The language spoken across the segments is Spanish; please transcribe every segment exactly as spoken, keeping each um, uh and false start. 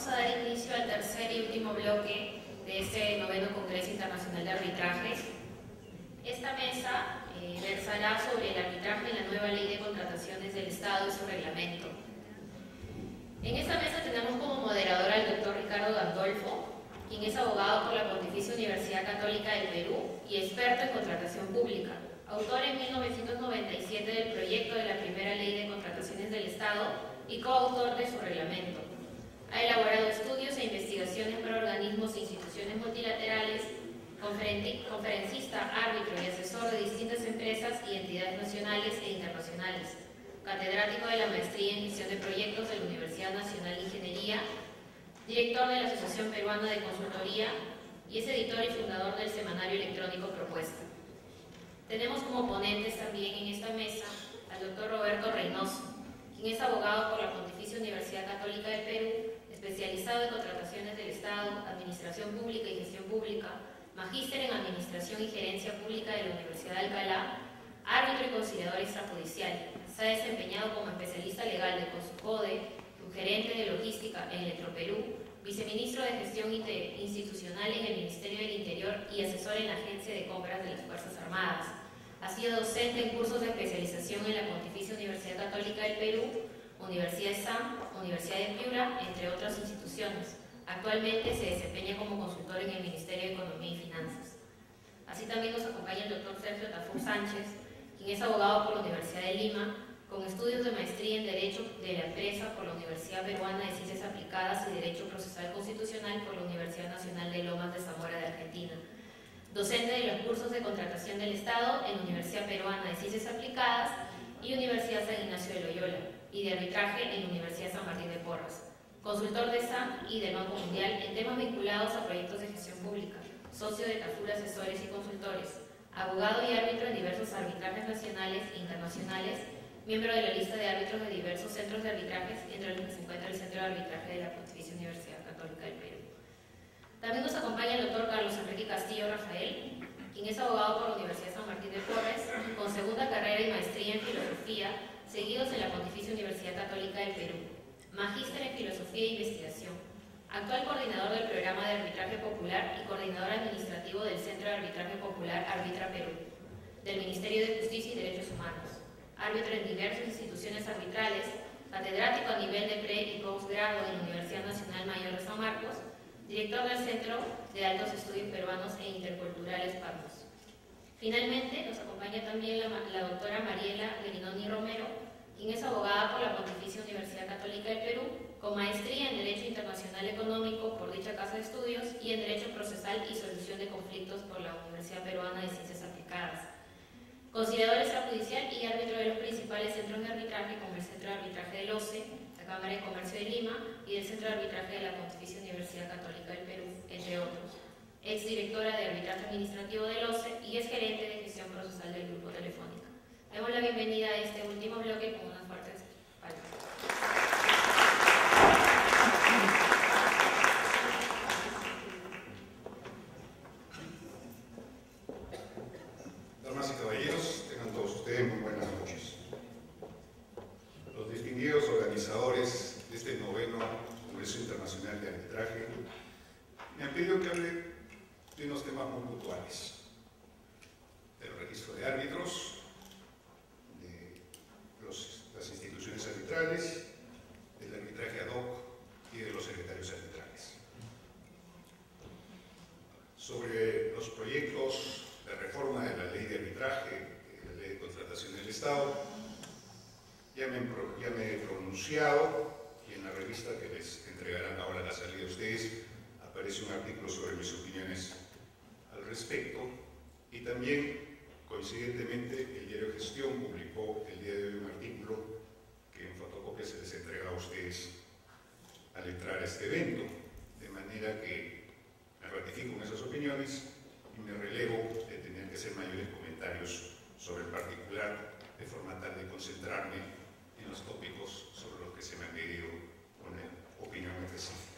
vamos a dar inicio al tercer y último bloque de este noveno Congreso Internacional de Arbitraje. Esta mesa eh, versará sobre el arbitraje y la nueva ley de contrataciones del Estado y su reglamento. En esta mesa tenemos como moderador al doctor Ricardo Gandolfo, quien es abogado por la Pontificia Universidad Católica del Perú y experto en contratación pública, autor en mil novecientos noventa y siete del proyecto de la primera ley de contrataciones del Estado y coautor de su reglamento. Ha elaborado estudios e investigaciones para organismos e instituciones multilaterales, conferencista, árbitro y asesor de distintas empresas y entidades nacionales e internacionales, catedrático de la Maestría en Gestión de Proyectos de la Universidad Nacional de Ingeniería, director de la Asociación Peruana de Consultoría y es editor y fundador del semanario electrónico Propuesta. Tenemos como ponentes también en esta mesa al doctor Roberto Reynoso, quien es abogado por la Pontificia Universidad Católica del Perú, especializado en contrataciones del Estado, Administración Pública y Gestión Pública, magíster en Administración y Gerencia Pública de la Universidad de Alcalá, árbitro y conciliador extrajudicial. Se ha desempeñado como especialista legal de CONSUCODE, gerente de Logística en Electroperú, viceministro de Gestión Institucional en el Ministerio del Interior y asesor en la Agencia de Compras de las Fuerzas Armadas. Ha sido docente en cursos de especialización en la Pontificia Universidad Católica del Perú, Universidad de S A M, Universidad de Piura, entre otras instituciones. Actualmente se desempeña como consultor en el Ministerio de Economía y Finanzas. Así también nos acompaña el doctor Sergio Tafur Sánchez, quien es abogado por la Universidad de Lima, con estudios de maestría en Derecho de la Empresa por la Universidad Peruana de Ciencias Aplicadas y Derecho Procesal Constitucional por la Universidad Nacional de Lomas de Zamora de Argentina. Docente de los cursos de contratación del Estado en la Universidad Peruana de Ciencias Aplicadas y Universidad San Ignacio de Loyola, y de arbitraje en la Universidad San Martín de Porres. Consultor de S A M y del Banco Mundial en temas vinculados a proyectos de gestión pública, socio de Tafur Asesores y Consultores, abogado y árbitro en diversos arbitrajes nacionales e internacionales, miembro de la lista de árbitros de diversos centros de arbitrajes, entre los que se encuentra el Centro de Arbitraje de la Pontificia Universidad Católica del Perú. También nos acompaña el doctor Carlos Enrique Castillo Rafael, quien es abogado por la Universidad San Martín de Porres, con segunda carrera y maestría en Filosofía, seguidos en la Pontificia Universidad Católica del Perú, magíster en Filosofía e Investigación, actual coordinador del Programa de Arbitraje Popular y coordinador administrativo del Centro de Arbitraje Popular Arbitra Perú, del Ministerio de Justicia y Derechos Humanos, árbitro en diversas instituciones arbitrales, catedrático a nivel de pre y postgrado en la Universidad Nacional Mayor de San Marcos, director del Centro de Altos Estudios Peruanos e Interculturales PARMOS. Finalmente, nos acompaña también la, la doctora Mariela Guerinoni Romero, quien es abogada por la Pontificia Universidad Católica del Perú, con maestría en Derecho Internacional Económico por dicha casa de estudios y en Derecho Procesal y Solución de Conflictos por la Universidad Peruana de Ciencias Aplicadas. Conciliador extrajudicial y árbitro de los principales centros de arbitraje, como el Centro de Arbitraje del O C E, la Cámara de Comercio de Lima y el Centro de Arbitraje de la Pontificia Universidad Católica del Perú, entre otros. Ex directora de Arbitraje Administrativo del O C E y es gerente de Gestión Procesal del Grupo Telefónica. Damos la bienvenida a este último bloque con unas fuertes palabras. Damas y caballeros, tengan todos ustedes muy buenas noches. Los distinguidos organizadores de este noveno Congreso Internacional de Arbitraje me han pedido que hable de unos temas muy puntuales: del registro de árbitros, de los, las instituciones arbitrales, del arbitraje ad hoc y de los secretarios arbitrales. Sobre los proyectos de reforma de la ley de arbitraje, de la ley de contratación del Estado, ya me, ya me he pronunciado, y en la revista que les entregarán ahora a la salida de ustedes aparece un artículo sobre mis opiniones al respecto, y también, coincidentemente, el diario Gestión publicó el día de hoy un artículo que en fotocopia se les entrega a ustedes al entrar a este evento, de manera que me ratifico en esas opiniones y me relevo de tener que hacer mayores comentarios sobre el particular, de forma tal de concentrarme en los tópicos sobre los que se me han pedido una opinión específica.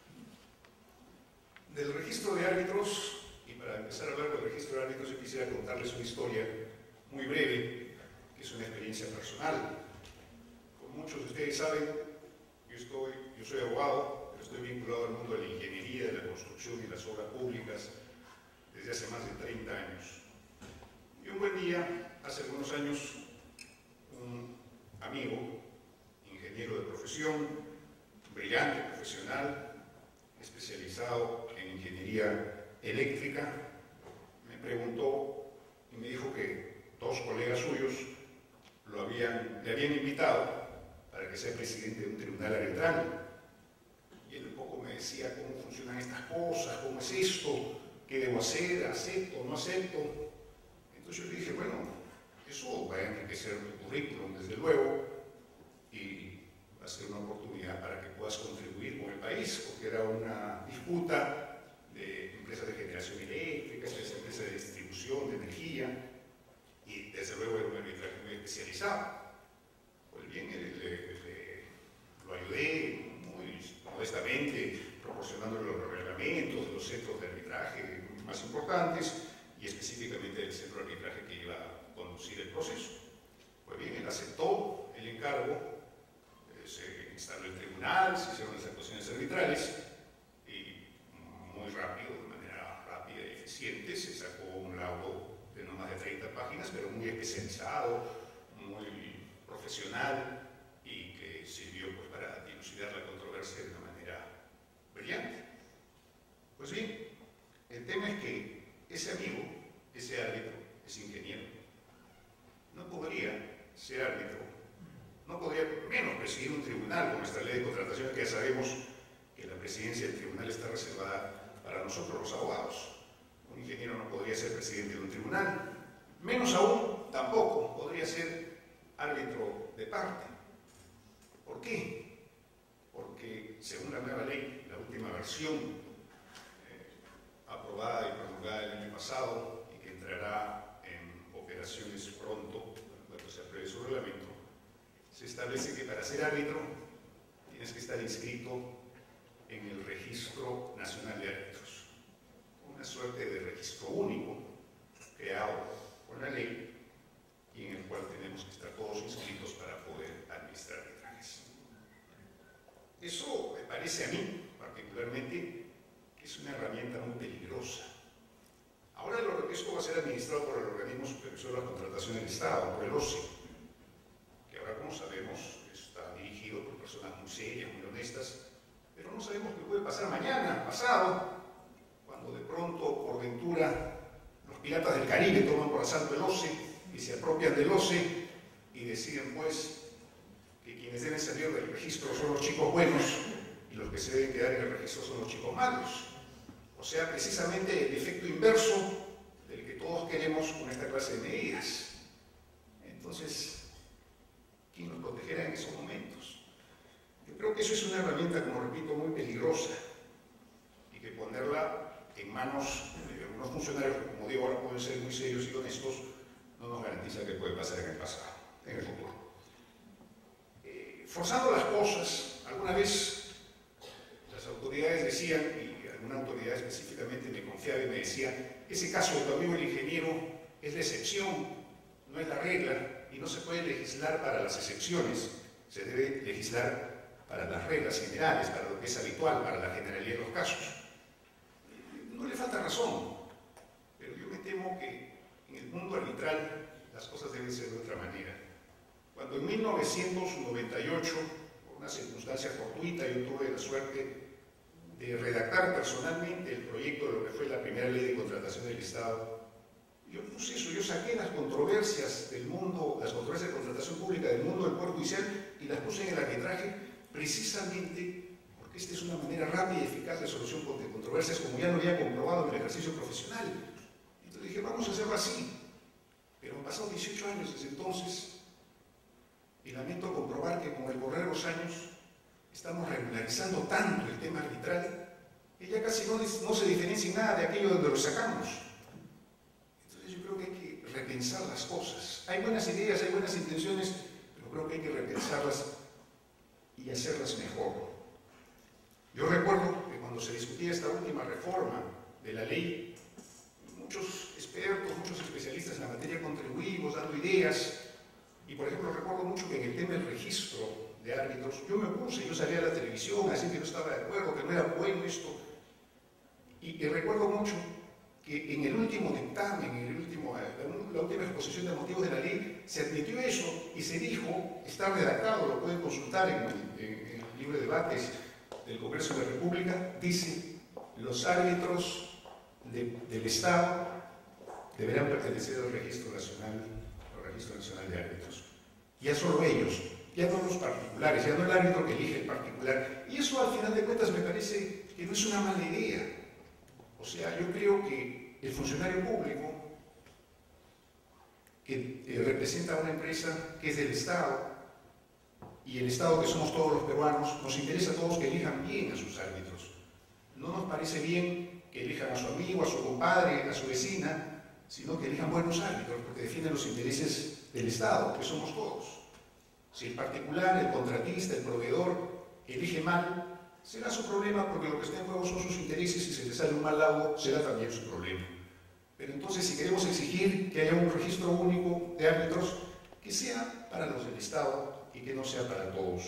Del registro de árbitros, y para empezar a hablar del registro de árbitros, yo quisiera contarles una historia muy breve, que es una experiencia personal. Como muchos de ustedes saben, yo, estoy, yo soy abogado, pero estoy vinculado al mundo de la ingeniería, de la construcción y las obras públicas desde hace más de treinta años. Y un buen día, hace algunos años, un amigo, ingeniero de profesión, brillante profesional, especializado en ingeniería eléctrica, me preguntó y me dijo que dos colegas suyos lo habían, le habían invitado para que sea presidente de un tribunal arbitral. Y él un poco me decía cómo funcionan estas cosas, cómo es esto, qué debo hacer, acepto, no acepto. Entonces yo le dije, bueno, eso va a enriquecer tu currículum, desde luego, y va a ser una oportunidad para que puedas contribuir con el país, porque era una disputa de empresas de generación eléctrica, empresas de distribución de energía, y desde luego era un arbitraje muy especializado. Pues bien, le, le, le, lo ayudé muy modestamente, proporcionándole los reglamentos de los centros de arbitraje más importantes y específicamente del centro de arbitraje que iba a conducir el proceso. Pues bien, él aceptó el encargo, eh, se instaló el tribunal, se hicieron las actuaciones arbitrales y muy rápido, de manera rápida y eficiente, se sacó un laudo de no más de treinta páginas, pero muy especializado, muy profesional y que sirvió pues, para dilucidar la controversia de una manera brillante. Pues bien, el tema es que ese amigo, ese árbitro, ese ingeniero, no podría ser árbitro, no podría menos presidir un tribunal con nuestra ley de contratación, que ya sabemos que la presidencia del tribunal está reservada para nosotros los abogados. Un ingeniero no podría ser presidente de un tribunal, menos aún tampoco podría ser árbitro de parte. ¿Por qué? Porque según la nueva ley, la última versión eh, aprobada y promulgada el año pasado y que entrará en operaciones pronto, cuando se apruebe su reglamento, se establece que para ser árbitro tienes que estar inscrito en el Registro Nacional de Árbitros, una suerte de registro único creado por la ley y en el cual tenemos que estar todos inscritos para poder administrar arbitrajes. Eso me parece a mí, particularmente, que es una herramienta muy peligrosa. Ahora lo, esto va a ser administrado por el Organismo Supervisor de la Contratación del Estado, por el O C E, que ahora, como sabemos, está dirigido por personas muy serias, muy honestas, pero no sabemos qué puede pasar mañana, pasado, cuando de pronto, por ventura, los piratas del Caribe toman por asalto el O C E y se apropian del O C E y deciden pues que quienes deben salir del registro son los chicos buenos y los que se deben quedar en el registro son los chicos malos. O sea, precisamente el efecto inverso del que todos queremos con esta clase de medidas. Entonces, ¿quién nos protegerá en esos momentos? Yo creo que eso es una herramienta, como repito, muy peligrosa y que ponerla en manos de algunos funcionarios que, como digo, ahora pueden ser muy serios y honestos, no nos garantiza que puede pasar en el pasado, en el futuro. Eh, forzando las cosas, alguna vez las autoridades decían, y alguna autoridad específicamente me confiaba y me decía, ese caso de tu amigo el ingeniero es la excepción, no es la regla, y no se puede legislar para las excepciones, se debe legislar para las reglas generales, para lo que es habitual, para la generalidad de los casos. No le falta razón, pero yo me temo que en el mundo arbitral las cosas deben ser de otra manera. Cuando en mil novecientos noventa y ocho, por una circunstancia fortuita, yo tuve la suerte de redactar personalmente el proyecto de lo que fue la primera ley de contratación del Estado, yo puse eso, yo saqué las controversias del mundo, las controversias de contratación pública del mundo del Poder Judicial y las puse en el arbitraje precisamente porque esta es una manera rápida y eficaz de solución de controversias, como ya lo había comprobado en el ejercicio profesional. Entonces dije, vamos a hacerlo así. Pero han pasado dieciocho años desde entonces y lamento comprobar que con el correr de los años estamos regularizando tanto el tema arbitral que ya casi no, no se diferencia en nada de aquello donde lo sacamos. Entonces yo creo que hay que repensar las cosas. Hay buenas ideas, hay buenas intenciones, pero creo que hay que repensarlas y hacerlas mejor. Yo recuerdo que cuando se discutía esta última reforma de la ley, muchos expertos, muchos especialistas en la materia contribuimos dando ideas, y por ejemplo recuerdo mucho que en el tema del registro de de árbitros, yo me opuse, yo salí a la televisión a decir que no estaba de acuerdo, que no era bueno esto. Y, y recuerdo mucho que en el último dictamen, en el último, la, la última exposición de motivos de la ley, se admitió eso y se dijo, está redactado, lo pueden consultar en, en, en el libro de debates del Congreso de la República, dice, los árbitros de, del Estado deberán pertenecer al Registro Nacional, al Registro Nacional de Árbitros. Ya solo ellos, ya no los particulares, ya no el árbitro que elige el particular. Y eso al final de cuentas me parece que no es una mala idea. O sea, yo creo que el funcionario público que eh, representa a una empresa que es del Estado, y el Estado que somos todos los peruanos, nos interesa a todos que elijan bien a sus árbitros. No nos parece bien que elijan a su amigo, a su compadre, a su vecina, sino que elijan buenos árbitros, porque defienden los intereses del Estado, que somos todos. Si el particular, el contratista, el proveedor elige mal, será su problema, porque lo que está en juego son sus intereses, y si se le sale un mal agua, será también su problema. Pero entonces, si queremos exigir que haya un registro único de árbitros, que sea para los del Estado y que no sea para todos.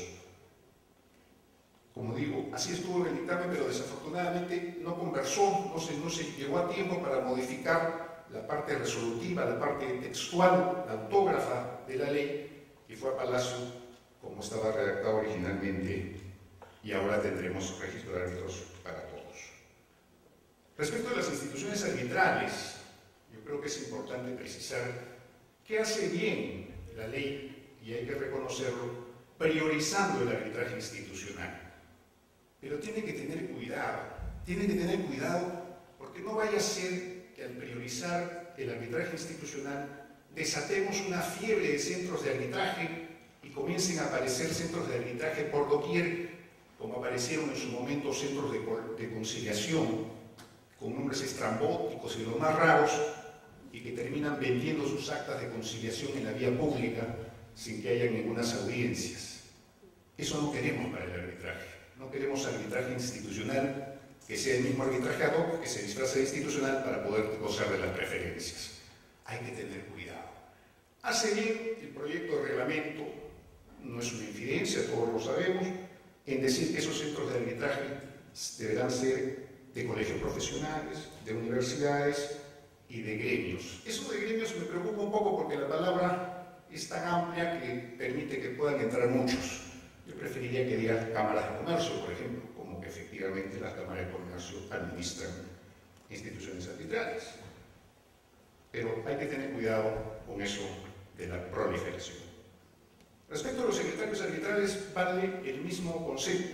Como digo, así estuvo en el dictamen, pero desafortunadamente no conversó, no se, no se llegó a tiempo para modificar la parte resolutiva, la parte textual, la autógrafa de la ley, que fue a Palacio como estaba redactado originalmente, y ahora tendremos registro de árbitros para todos. Respecto a las instituciones arbitrales, yo creo que es importante precisar que hace bien la ley, y hay que reconocerlo, priorizando el arbitraje institucional. Pero tiene que tener cuidado, tiene que tener cuidado porque no vaya a ser que al priorizar el arbitraje institucional desatemos una fiebre de centros de arbitraje y comiencen a aparecer centros de arbitraje por doquier, como aparecieron en su momento centros de, de conciliación, con nombres estrambóticos y los más raros, y que terminan vendiendo sus actas de conciliación en la vía pública sin que haya ningunas audiencias. Eso no queremos para el arbitraje. No queremos arbitraje institucional que sea el mismo arbitraje ad hoc, que se disfraza de institucional para poder gozar de las preferencias. Hay que tener cuidado. Hace bien el proyecto de reglamento, no es una infidencia, todos lo sabemos, en decir que esos centros de arbitraje deberán ser de colegios profesionales, de universidades y de gremios. Eso de gremios me preocupa un poco porque la palabra es tan amplia que permite que puedan entrar muchos. Yo preferiría que diga cámaras de comercio, por ejemplo, como que efectivamente las cámaras de comercio administran instituciones arbitrales. Pero hay que tener cuidado con eso de la proliferación. Respecto a los secretarios arbitrales, vale el mismo concepto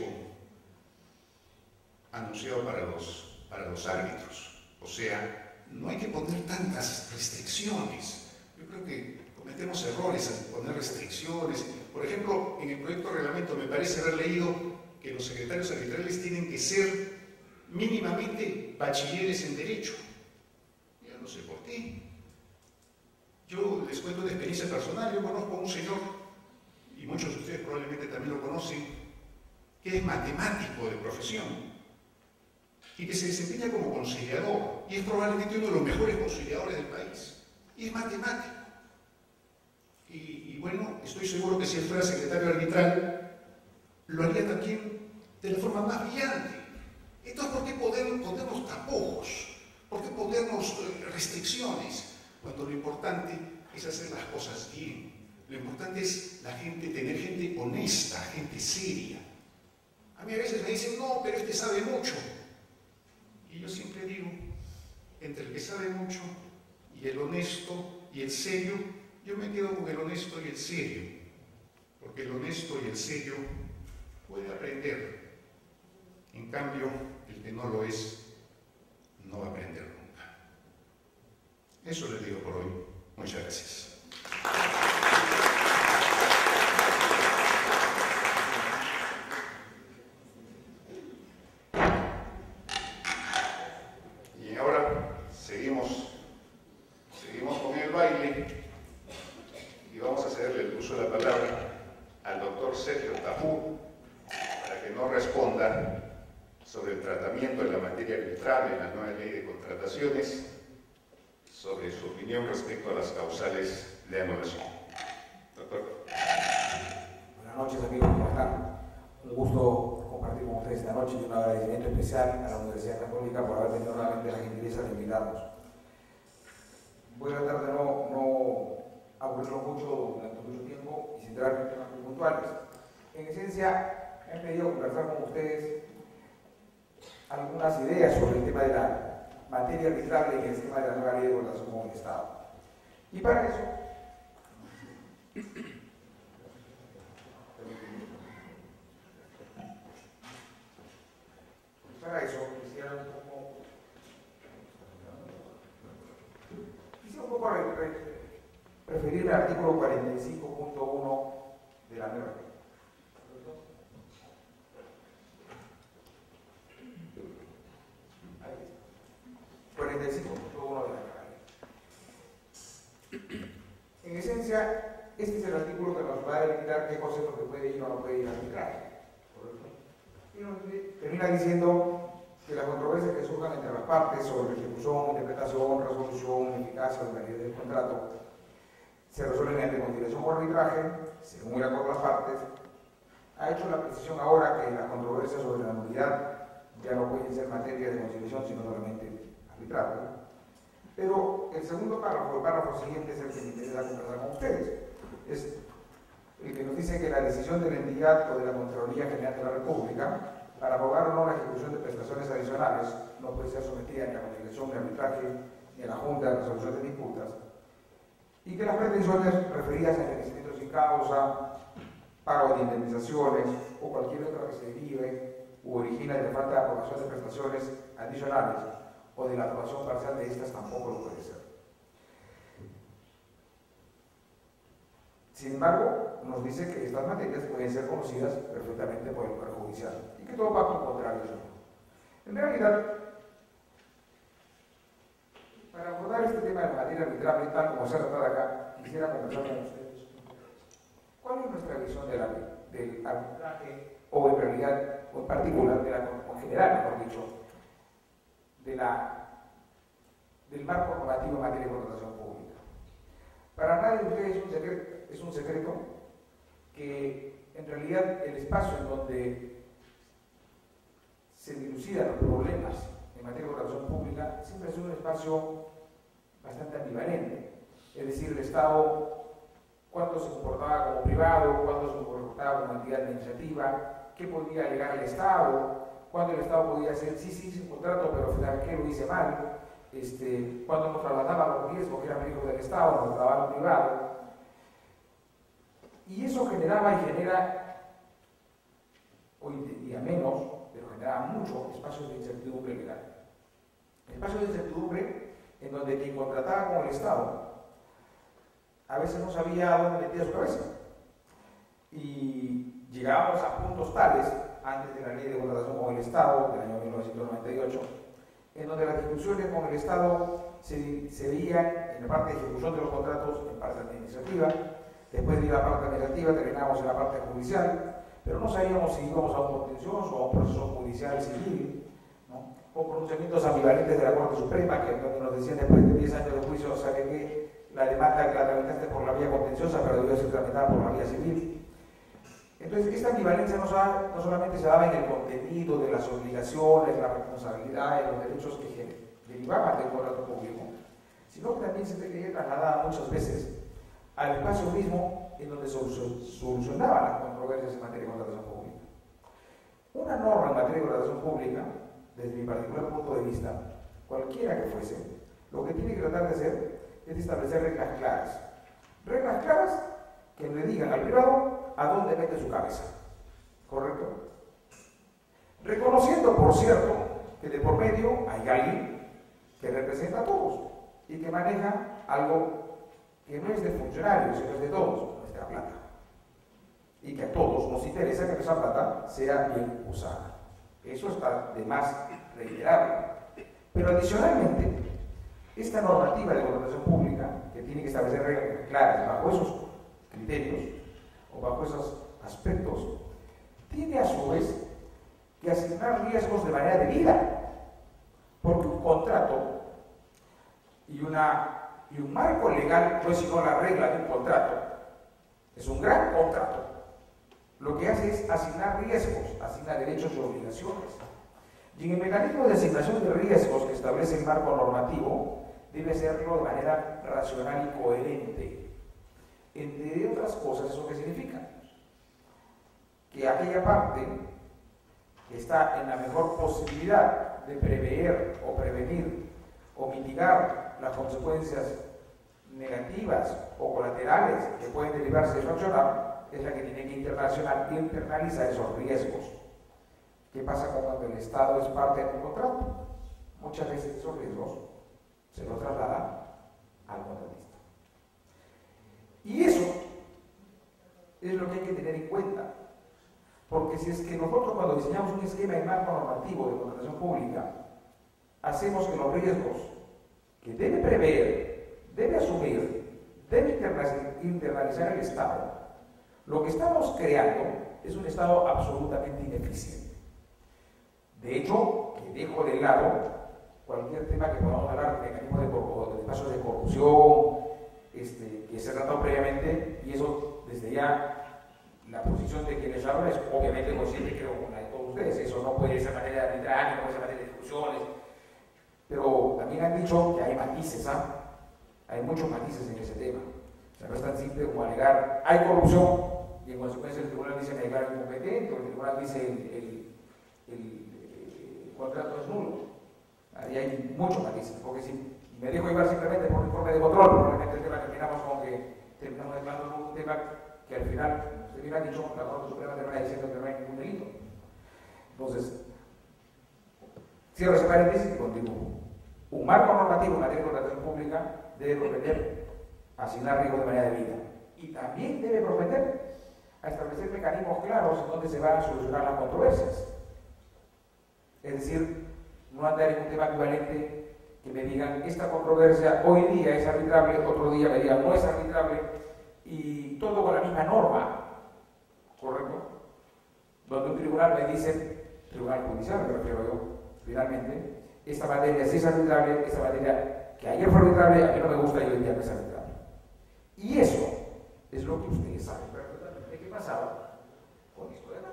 anunciado para los, para los árbitros. O sea, no hay que poner tantas restricciones. Yo creo que cometemos errores al poner restricciones. Por ejemplo, en el proyecto de reglamento me parece haber leído que los secretarios arbitrales tienen que ser mínimamente bachilleres en Derecho. Yo no sé por qué. Yo les cuento de experiencia personal. Yo conozco a un señor, y muchos de ustedes probablemente también lo conocen, que es matemático de profesión y que se desempeña como conciliador, y es probablemente uno de los mejores conciliadores del país, y es matemático. Y, y bueno, estoy seguro que si él fuera secretario arbitral, lo haría también de la forma más brillante. Entonces, ¿por qué ponernos tapujos? ¿Por qué ponernos restricciones? Cuando lo importante es hacer las cosas bien. Lo importante es la gente, tener gente honesta, gente seria. A mí a veces me dicen, no, pero este sabe mucho. Y yo siempre digo, entre el que sabe mucho y el honesto y el serio, yo me quedo con el honesto y el serio, porque el honesto y el serio puede aprender. En cambio, el que no lo es, no va a aprender nunca. Eso les digo por hoy. Muchas gracias. Y ahora seguimos, seguimos con el baile y vamos a cederle el uso de la palabra al doctor Sergio Tafur para que nos responda sobre el tratamiento de la materia arbitral en la nueva ley de contrataciones, sobre su opinión respecto a las causales de anulación. Doctor. Buenas noches, amigos. gusto compartir con ustedes esta noche y un agradecimiento especial a la Universidad Católica por haber tenido nuevamente la gentileza de invitarnos. Voy a tratar de no, no aburrirlo mucho durante mucho tiempo y centrarme en temas muy puntuales. En esencia, me he pedido conversar con ustedes algunas ideas sobre el tema de la materia arbitrable en el esquema de la nueva ley de relación con el Estado. Y para eso, para eso quisiera un poco, quisiera un poco re, re, referirme al artículo cuarenta y cinco punto uno de la nueva ley. cuarenta y cinco punto uno de la nueva ley. En esencia, este es el artículo que nos va a delimitar qué concepto que puede ir o no puede ir a arbitrar. Y termina diciendo que las controversias que surjan entre las partes sobre ejecución, interpretación, resolución, eficacia o validez del contrato se resuelven mediante conciliación o arbitraje, según el acuerdo de las partes. Ha hecho la precisión ahora que las controversias sobre la nulidad ya no pueden ser materia de conciliación, sino solamente arbitraje. Pero el segundo párrafo, el párrafo siguiente, es el que me interesa conversar con ustedes. Es el que nos dice que la decisión de la entidad o de la Contraloría General de la República para abogar o no la ejecución de prestaciones adicionales no puede ser sometida ni a conciliación, ni a arbitraje, ni a la Junta de Resolución de Disputas, y que las pretensiones referidas a enriquecimiento sin causa, pago de indemnizaciones o cualquier otra que se derive u origina de la falta de aprobación de prestaciones adicionales o de la aprobación parcial de estas tampoco lo puede ser. Sin embargo, nos dice que estas materias pueden ser conocidas perfectamente por el Poder Judicial y que todo pacto contrario es nulo. En realidad, para abordar este tema de la materia arbitrable, tal como se ha tratado acá, quisiera conversar con ustedes. ¿Cuál es nuestra visión de la, del arbitraje, o en realidad, o en particular, de la, en general, mejor dicho, de la, del marco normativo en materia de contratación pública? Para nadie de ustedes es un secreto, es un secreto que en realidad el espacio en donde se dilucidan los problemas en materia de contratación pública siempre ha sido un espacio bastante ambivalente. Es decir, el Estado, cuánto se comportaba como privado, cuánto se comportaba como entidad administrativa, qué podía alegar el Estado, cuándo el Estado podía hacer, sí, sí, sin contrato, pero finalmente lo hice mal. Este, cuando nos trasladaban los riesgos que eran riesgos del Estado, nos trasladaban privado. Y eso generaba y genera, hoy en día menos, pero generaba mucho, espacios de incertidumbre legal. Espacios de incertidumbre en donde quien contrataba con el Estado a veces no sabía dónde metía su cabeza. Y llegábamos a puntos tales, antes de la ley de contratación con el Estado, del año mil novecientos noventa y ocho, en donde las discusiones con el Estado se, se veían en la parte de ejecución de los contratos en parte administrativa, después de la parte administrativa terminábamos en la parte judicial, pero no sabíamos si íbamos a un contencioso o a un proceso judicial civil, ¿no? Con pronunciamientos ambivalentes de la Corte Suprema que nos decían después de diez años de juicio, o sea que la demanda que la tramitaste por la vía contenciosa, pero debió ser tramitada por la vía civil. Entonces, esta ambivalencia no, no solamente se daba en el contenido de las obligaciones, las responsabilidades, los derechos que derivaban del contrato público, sino que también se veía trasladada muchas veces al espacio mismo en donde se solucionaban las controversias en materia de contratación pública. Una norma en materia de contratación pública, desde mi particular punto de vista, cualquiera que fuese, lo que tiene que tratar de hacer es establecer reglas claras. Reglas claras que le digan al privado a dónde mete su cabeza. ¿Correcto? Reconociendo, por cierto, que de por medio hay alguien que representa a todos y que maneja algo que no es de funcionarios, sino es de todos, nuestra plata. Y que a todos nos interesa que esa plata sea bien usada. Eso está de más reiterable. Pero adicionalmente, esta normativa de contratación pública, que tiene que establecer reglas claras bajo esos criterios o bajo esos aspectos, tiene a su vez que asignar riesgos de manera debida, porque un contrato y, una, y un marco legal no es sino la regla de un contrato, es un gran contrato, lo que hace es asignar riesgos, asigna derechos y obligaciones. Y en el mecanismo de asignación de riesgos que establece el marco normativo, debe hacerlo de manera racional y coherente. Entre otras cosas, ¿eso qué significa? Que aquella parte que está en la mejor posibilidad de prever o prevenir o mitigar las consecuencias negativas o colaterales que pueden derivarse de su accionar, es la que tiene que internacional, internalizar esos riesgos. ¿Qué pasa cuando el Estado es parte de un contrato? Muchas veces esos riesgos se los trasladan al contratista. Y eso es lo que hay que tener en cuenta. Porque si es que nosotros cuando diseñamos un esquema de marco normativo de contratación pública, hacemos que los riesgos que debe prever, debe asumir, debe internalizar el Estado, lo que estamos creando es un Estado absolutamente ineficiente. De hecho, que dejo de lado cualquier tema que podamos hablar, mecanismos de, de espacios de corrupción, este, que se ha tratado previamente, y eso desde ya la posición de quienes hablan es obviamente consciente, creo, con la de todos ustedes. Eso no puede ser materia de arbitraje, no puede ser materia de discusiones, pero también han dicho que hay matices, ¿ah? Hay muchos matices en ese tema. O sea, no es tan simple como alegar, hay corrupción, y en consecuencia el tribunal dice me declaro incompetente, o el tribunal dice el, el, el, el contrato es nulo. Ahí hay muchos matices, porque si me dejo llevar simplemente por un informe de control, probablemente el tema terminamos con que terminamos declarando un tema que al final, usted bien ha dicho, la Corte Suprema termina diciendo que no hay ningún delito. Entonces, cierro ese paréntesis y continúo. Un marco normativo en materia de contratación pública debe propender a asignar riesgos de manera debida. Y también debe propender a establecer mecanismos claros en donde se van a solucionar las controversias. Es decir, no andar en un tema equivalente que me digan esta controversia hoy día es arbitrable, otro día me digan no es arbitrable, y todo con la misma norma, ¿correcto? Donde un tribunal me dice, tribunal judicial me refiero yo, finalmente, esta materia sí es arbitrable, esta materia que ayer fue arbitrable, a mí no me gusta y hoy día no es arbitrable. Y eso es lo que ustedes saben perfectamente que pasaba con esto de acá,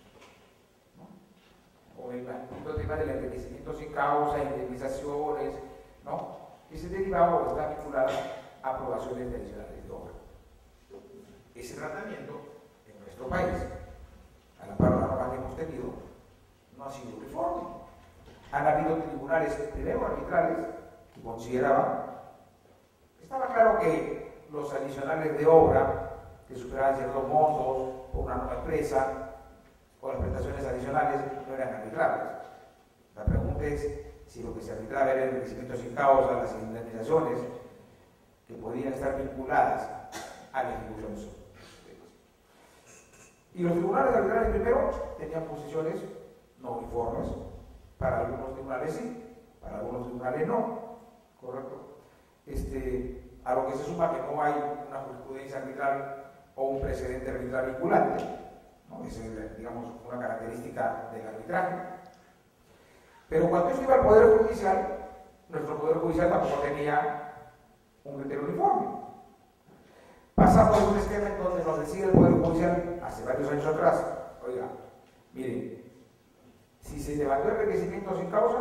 ¿no? O el tema del enriquecimiento sin causa, indemnizaciones, ¿no? Que se derivaba o está vinculado a aprobaciones tradicionales de obra. Ese tratamiento en nuestro país, a la par de la norma que hemos tenido, no ha sido uniforme. Han habido tribunales, primero arbitrales, que consideraban, estaba claro que los adicionales de obra que superaban ciertos montos por una nueva empresa o las prestaciones adicionales no eran arbitrables. La pregunta es si lo que se arbitraba era el enriquecimiento sin causa, las indemnizaciones que podían estar vinculadas a la ejecución de su. Y los tribunales arbitrales primero tenían posiciones no uniformes. Para algunos tribunales sí, para algunos tribunales no. ¿Correcto? Este, a lo que se suma que no hay una jurisprudencia arbitral o un precedente arbitral vinculante, ¿no? Esa es, digamos, una característica del arbitraje. Pero cuando esto iba al Poder Judicial, nuestro Poder Judicial tampoco tenía un criterio uniforme. Pasamos de un esquema en donde nos decía el Poder Judicial hace varios años atrás, oiga, miren, si se levantó el enriquecimiento sin causa,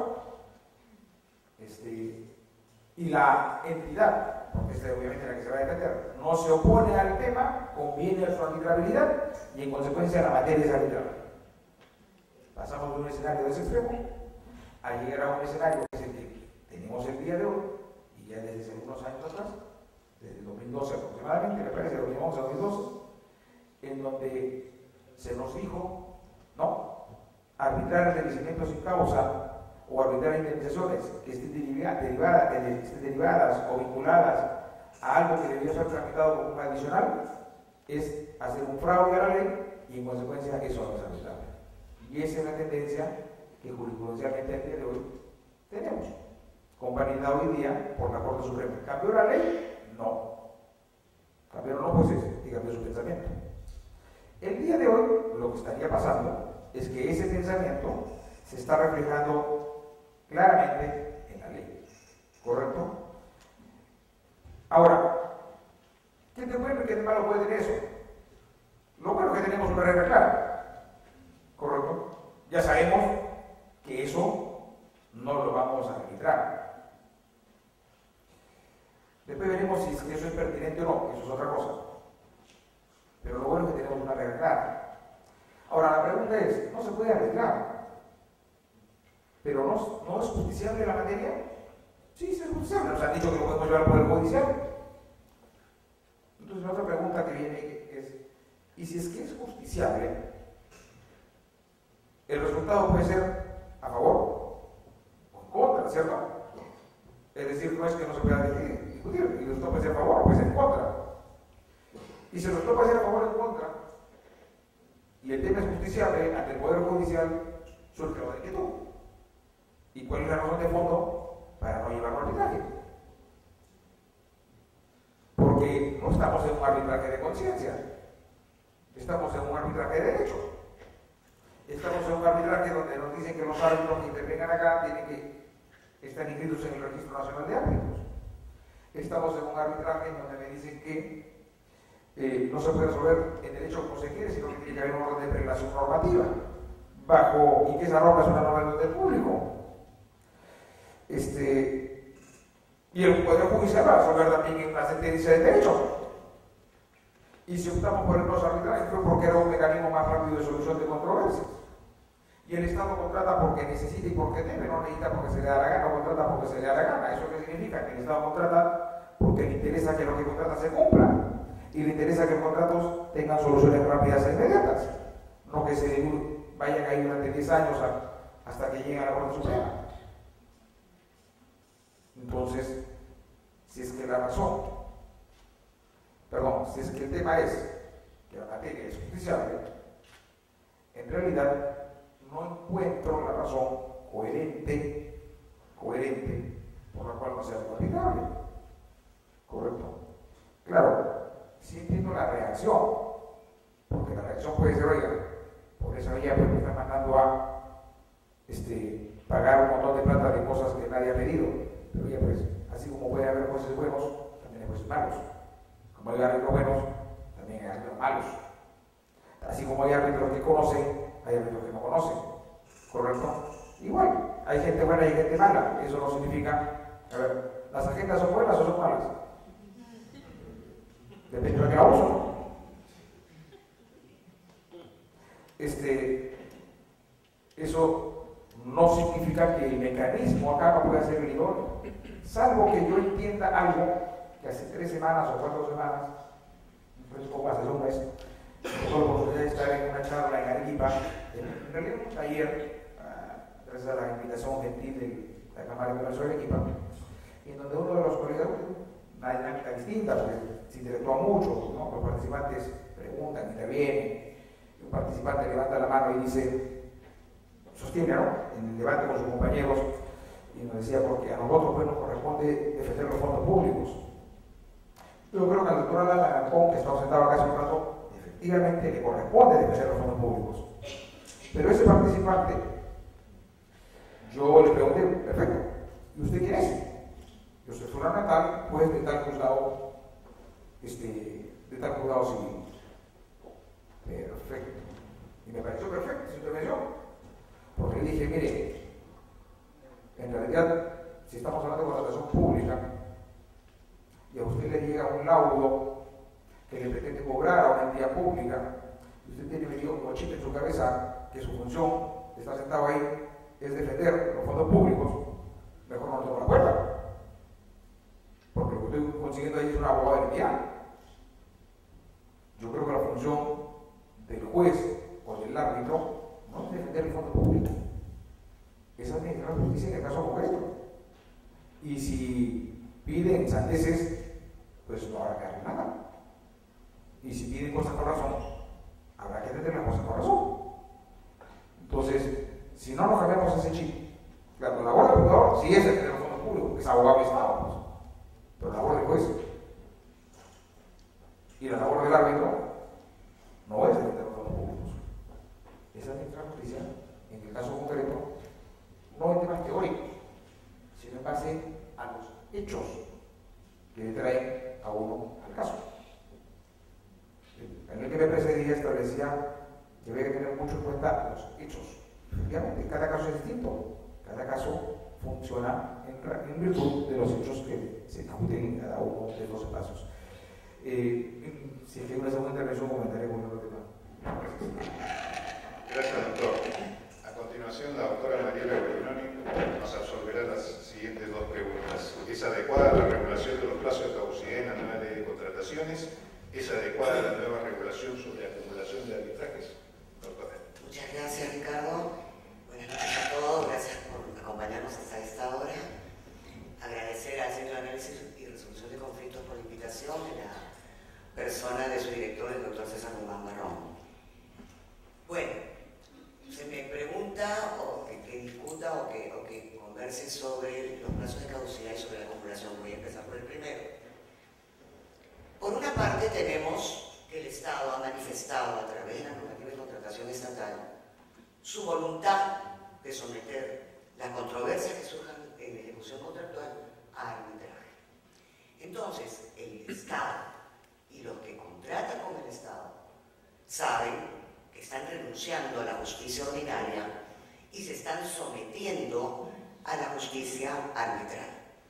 este, y la entidad, porque esta es obviamente la que se va a defender, no se opone al tema, conviene a su arbitrabilidad y en consecuencia la materia es arbitrable. Pasamos de un escenario de ese extremo a llegar a un escenario que es el que tenemos el día de hoy, y ya desde algunos años atrás, desde el dos mil doce aproximadamente, me parece, dos mil once a dos mil doce, en donde se nos dijo, no, arbitrar enriquecimiento sin causa o arbitrar indemnizaciones que estén derivadas, estén derivadas o vinculadas a algo que debió ser tramitado como un adicional es hacer un fraude a la ley y en consecuencia eso no es arbitrable. Y esa es la tendencia que jurisprudencialmente el día de hoy tenemos, convalidada hoy día por la Corte Suprema. ¿Cambió la ley? No. ¿Cambió los jueces? Y cambió su pensamiento. El día de hoy lo que estaría pasando es que ese pensamiento se está reflejando claramente en la ley. ¿Correcto? Ahora, ¿qué te bueno y qué de malo puede tener eso? Lo bueno es que tenemos una regla clara, ¿correcto? Ya sabemos que eso no lo vamos a arbitrar. Después veremos si es que eso es pertinente o no, eso es otra cosa. Pero lo bueno es que tenemos una regla clara. Ahora, la pregunta es, ¿no se puede arreglar? ¿Pero no, no es justiciable la materia? Sí, sí es justiciable. Nos han dicho que lo podemos llevar al Poder Judicial. Entonces, la otra pregunta que viene es, ¿y si es que es justiciable? El resultado puede ser a favor o en contra, ¿cierto? Es decir, no es que no se pueda discutir, el resultado puede ser a favor o puede ser en contra. Y si el resultado puede ser a favor o en contra, y el tema es justiciable ante el Poder Judicial, surge la inquietud. ¿Y cuál es la razón de fondo para no llevarlo al arbitraje? Porque no estamos en un arbitraje de conciencia, estamos en un arbitraje de derecho. Estamos en un arbitraje donde nos dicen que los árbitros que intervengan acá tienen que estar inscritos en el Registro Nacional de Árbitros. Estamos en un arbitraje donde me dicen que eh, no se puede resolver en derecho como se quiere, sino que tiene que haber un orden de regulación normativa, bajo, y que esa norma es una norma del orden público. Este, y el Poder Judicial va a resolver también en una sentencia de derecho. Y si optamos por el no arbitraje fue porque era un mecanismo más rápido de solución de controversias. Y el Estado contrata porque necesita y porque debe, no necesita porque se le da la gana, no contrata porque se le da la gana. ¿Eso qué significa? Que el Estado contrata porque le interesa que lo que contrata se cumpla. Y le interesa que los contratos tengan soluciones rápidas e inmediatas. No que se vayan ahí durante diez años a, hasta que lleguen a la Corte Suprema. Entonces, si es que la razón, perdón, si es que el tema es que la materia es justiciable, en realidad no encuentro la razón coherente, coherente, por la cual no sea arbitrable. ¿Correcto? Claro, sí entiendo la reacción, porque la reacción puede ser, oiga, por esa vía pues me están mandando a este, pagar un montón de plata de cosas que nadie ha pedido. Pero ya pues, así como puede haber jueces buenos, también hay jueces malos. Como hay árbitros buenos, también hay árbitros malos. Así como hay árbitros que conocen, hay árbitros que no conocen. ¿Correcto? Igual, hay gente buena y hay gente mala. Eso no significa, a ver, ¿las agendas son buenas o son malas? Depende de lo que la uso. Este, eso no significa que el mecanismo acá no pueda ser el idóneo. Salvo que yo entienda algo que hace tres semanas o cuatro semanas, un poco más de un mes, tuve la oportunidad de estar en una charla en Arequipa, en realidad un taller, uh, gracias a la invitación gentil de la Cámara de Comercio de Arequipa, y en donde uno de los colegas, una dinámica distinta, porque se interactúa mucho, ¿no? Los participantes preguntan, intervienen, y un participante levanta la mano y dice, sostiene, ¿no?, en el debate con sus compañeros, y nos decía, porque a nosotros pues, nos corresponde defender los fondos públicos. Yo creo que a la doctora Lala Gancón, que está sentada acá hace un rato, efectivamente le corresponde defender los fondos públicos. Pero ese participante, yo le pregunté, perfecto, ¿y usted quién es? Yo soy fulano tal, pues de tal juzgado, este, de tal juzgado civil. Perfecto. Y me pareció perfecto su intervención. Porque le dije, mire, en realidad, si estamos hablando de contratación pública, y a usted le llega un laudo que le pretende cobrar a una entidad pública, y usted tiene metido como chip en su cabeza que su función, de estar sentado ahí, es defender los fondos públicos, mejor no le tomo la puerta. Porque lo que estoy consiguiendo ahí es una abogada de la entidad. Yo creo que la función del juez o del árbitro no es defender el fondo público, es administrar la justicia en el caso concreto. Y si piden sandeces, pues no habrá que hacer nada. Y si piden cosas con razón, habrá que entender las cosas con razón. Entonces, si no nos cambiamos ese chip, claro, la labor del juzgador sí es defender los fondos públicos, porque es abogado del Estado, pues. Pero la labor del juez y la labor del árbitro no es defender los fondos públicos, es administrar justicia en el caso concreto, no en temas teóricos, sino en base a los hechos que le traen a uno al caso. El panel que me precedía esta caso es distinto. Cada caso funciona en, en virtud de los hechos que se discuten en cada uno de los espacios. Eh, si es que hay una segunda intervención, comentaré con otro tema. Gracias, doctor. A continuación, la doctora Mariela Guarinoni nos absolverá las siguientes dos preguntas. ¿Es adecuada la regulación de los plazos de caducidad en la nueva ley de contrataciones? ¿Es adecuada la nueva regulación sobre acumulación de arbitrajes? Doctora. Muchas gracias, Ricardo. Buenas noches a todos. Gracias por acompañarnos hasta esta hora. Agradecer al Centro de Análisis y Resolución de Conflictos por la invitación de la persona de su director, el doctor César Guzmán Barrón. Bueno, se me pregunta o que, que discuta o que, o que converse sobre los plazos de caducidad y sobre la acumulación. Voy a empezar por el primero. Por una parte tenemos que el Estado ha manifestado a través de la normativa de contratación estatal su voluntad de someter las controversias que surjan en la ejecución contractual a arbitraje. Entonces, el Estado y los que contratan con el Estado saben que están renunciando a la justicia ordinaria y se están sometiendo a la justicia arbitral.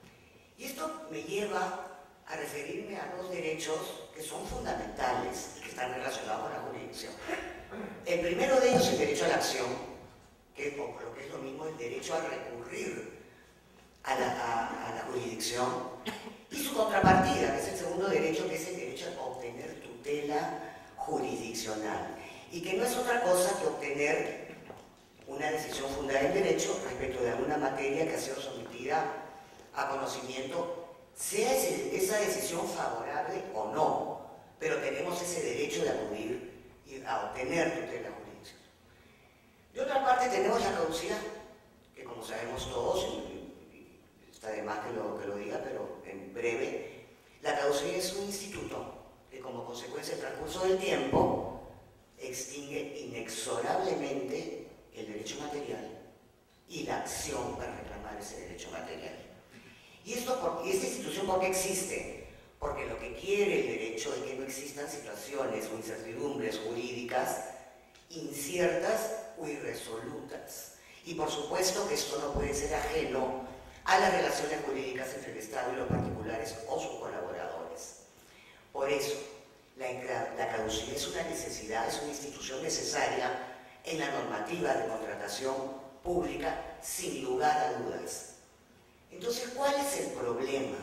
Y esto me lleva a referirme a dos derechos que son fundamentales y que están relacionados con la jurisdicción. El primero de ellos es el derecho a la acción, que es lo que es lo mismo el derecho a recurrir a la, a, a la jurisdicción, y su contrapartida, que es el segundo derecho, que es el derecho a obtener tutela jurisdiccional, y que no es otra cosa que obtener una decisión fundada en derecho respecto de alguna materia que ha sido sometida a conocimiento, sea esa decisión favorable o no, pero tenemos ese derecho de acudir y a obtener tutela jurisdiccional. De otra parte tenemos la caducidad, que como sabemos todos, y está de más que lo, que lo diga, pero en breve, la caducidad es un instituto que como consecuencia del transcurso del tiempo extingue inexorablemente el derecho material y la acción para reclamar ese derecho material. ¿Y, esto por, y esta institución por qué existe? Porque lo que quiere el derecho es que no existan situaciones o incertidumbres jurídicas inciertas o irresolutas. Y por supuesto que esto no puede ser ajeno a las relaciones jurídicas entre el Estado y los particulares o sus colaboradores. Por eso, la, la caducidad es una necesidad, es una institución necesaria en la normativa de contratación pública, sin lugar a dudas. Entonces, ¿cuál es el problema?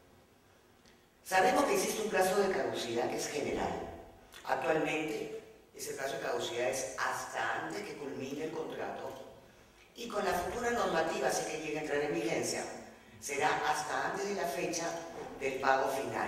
Sabemos que existe un plazo de caducidad que es general. Actualmente, ese plazo de caducidad es hasta antes que culmine el contrato, y con la futura normativa, si que llegue a entrar en vigencia, será hasta antes de la fecha del pago final.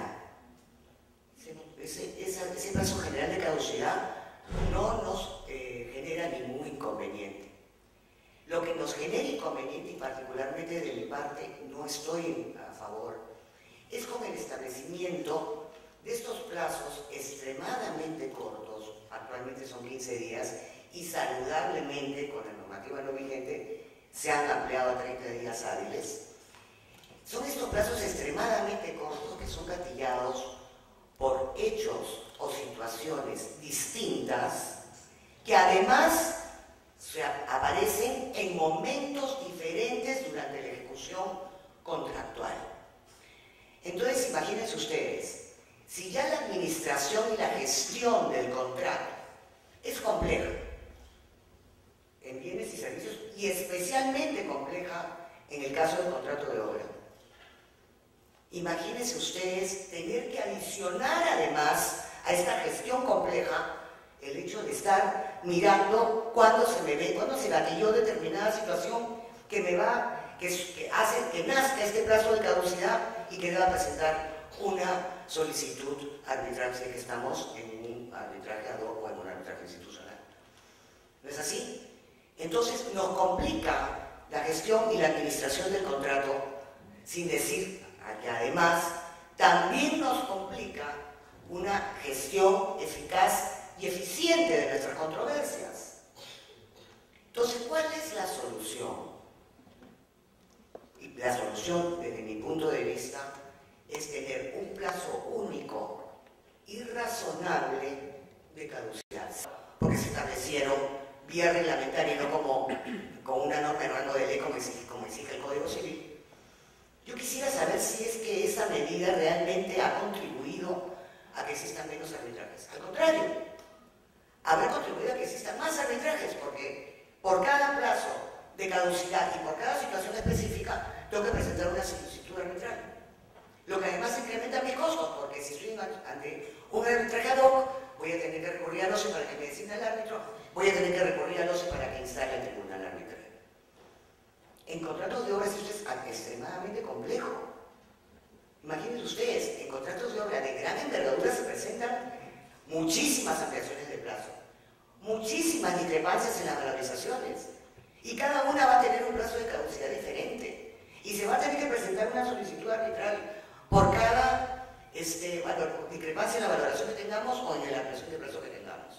Ese, ese, ese plazo general de caducidad no nos eh, genera ningún inconveniente. Lo que nos genera inconveniente, y particularmente de mi parte no estoy a favor, es con el establecimiento de estos plazos extremadamente cortos, actualmente son quince días, y saludablemente con la normativa no vigente se han ampliado a treinta días hábiles. Son estos plazos extremadamente cortos que son gatillados por hechos o situaciones distintas que además se aparecen en momentos diferentes durante la ejecución contractual. Entonces, imagínense ustedes, si ya la administración y la gestión del contrato es compleja en bienes y servicios, y especialmente compleja en el caso del contrato de obra, imagínense ustedes tener que adicionar además a esta gestión compleja el hecho de estar mirando cuándo se me ve, cuándo se gatilló determinada situación que me va, que, que hace que nazca este plazo de caducidad y que deba presentar una solicitud arbitral, si es que estamos en un arbitraje ad hoc o en un arbitraje institucional. ¿No es así? Entonces nos complica la gestión y la administración del contrato, sin decir que además también nos complica una gestión eficaz y eficiente de nuestras controversias. Entonces, ¿cuál es la solución? Y la solución, desde mi punto de vista, es tener un plazo único y razonable de caducidad, porque se establecieron vía reglamentaria, no como con una norma en rango de ley como exige, como exige el Código Civil, yo quisiera saber si es que esa medida realmente ha contribuido a que existan menos arbitrajes. Al contrario, habrá contribuido a que existan más arbitrajes, porque por cada plazo de caducidad y por cada situación específica tengo que presentar una solicitud arbitral. Lo que además incrementa mis costos, porque si estoy ante un arbitraje ad hoc, voy a tener que recurrir al O C E para que me designe el árbitro, voy a tener que recurrir al O C E para que instale el tribunal arbitral. En contratos de obras esto es extremadamente complejo. Imagínense ustedes, en contratos de obra de gran envergadura se presentan muchísimas ampliaciones de plazo, muchísimas discrepancias en las valorizaciones, y cada una va a tener un plazo de caducidad diferente, y se va a tener que presentar una solicitud arbitral por cada este, valor, discrepancia en la valoración que tengamos o en la ampliación de plazo que tengamos.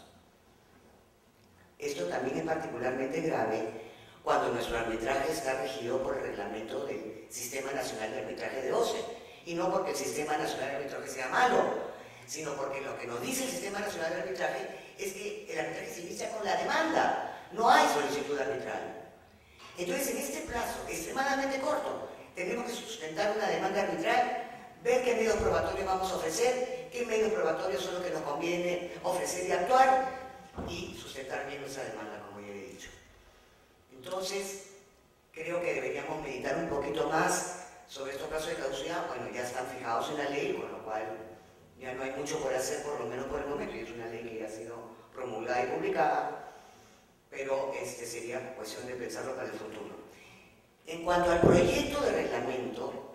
Esto también es particularmente grave cuando nuestro arbitraje está regido por el reglamento del Sistema Nacional de Arbitraje de O C E, y no porque el Sistema Nacional de Arbitraje sea malo, sino porque lo que nos dice el Sistema Nacional de Arbitraje es que el arbitraje se inicia con la demanda, no hay solicitud arbitral. Entonces, en este plazo extremadamente corto, tenemos que sustentar una demanda arbitral, ver qué medios probatorios vamos a ofrecer, qué medios probatorios son los que nos conviene ofrecer y actuar, y sustentar bien esa demanda, como ya he dicho. Entonces, creo que deberíamos meditar un poquito más sobre estos casos de caducidad. Bueno, ya están fijados en la ley, con lo cual ya no hay mucho por hacer, por lo menos por el momento, y es una ley que ya ha sido promulgada y publicada, pero este sería cuestión de pensarlo para el futuro. En cuanto al proyecto de reglamento,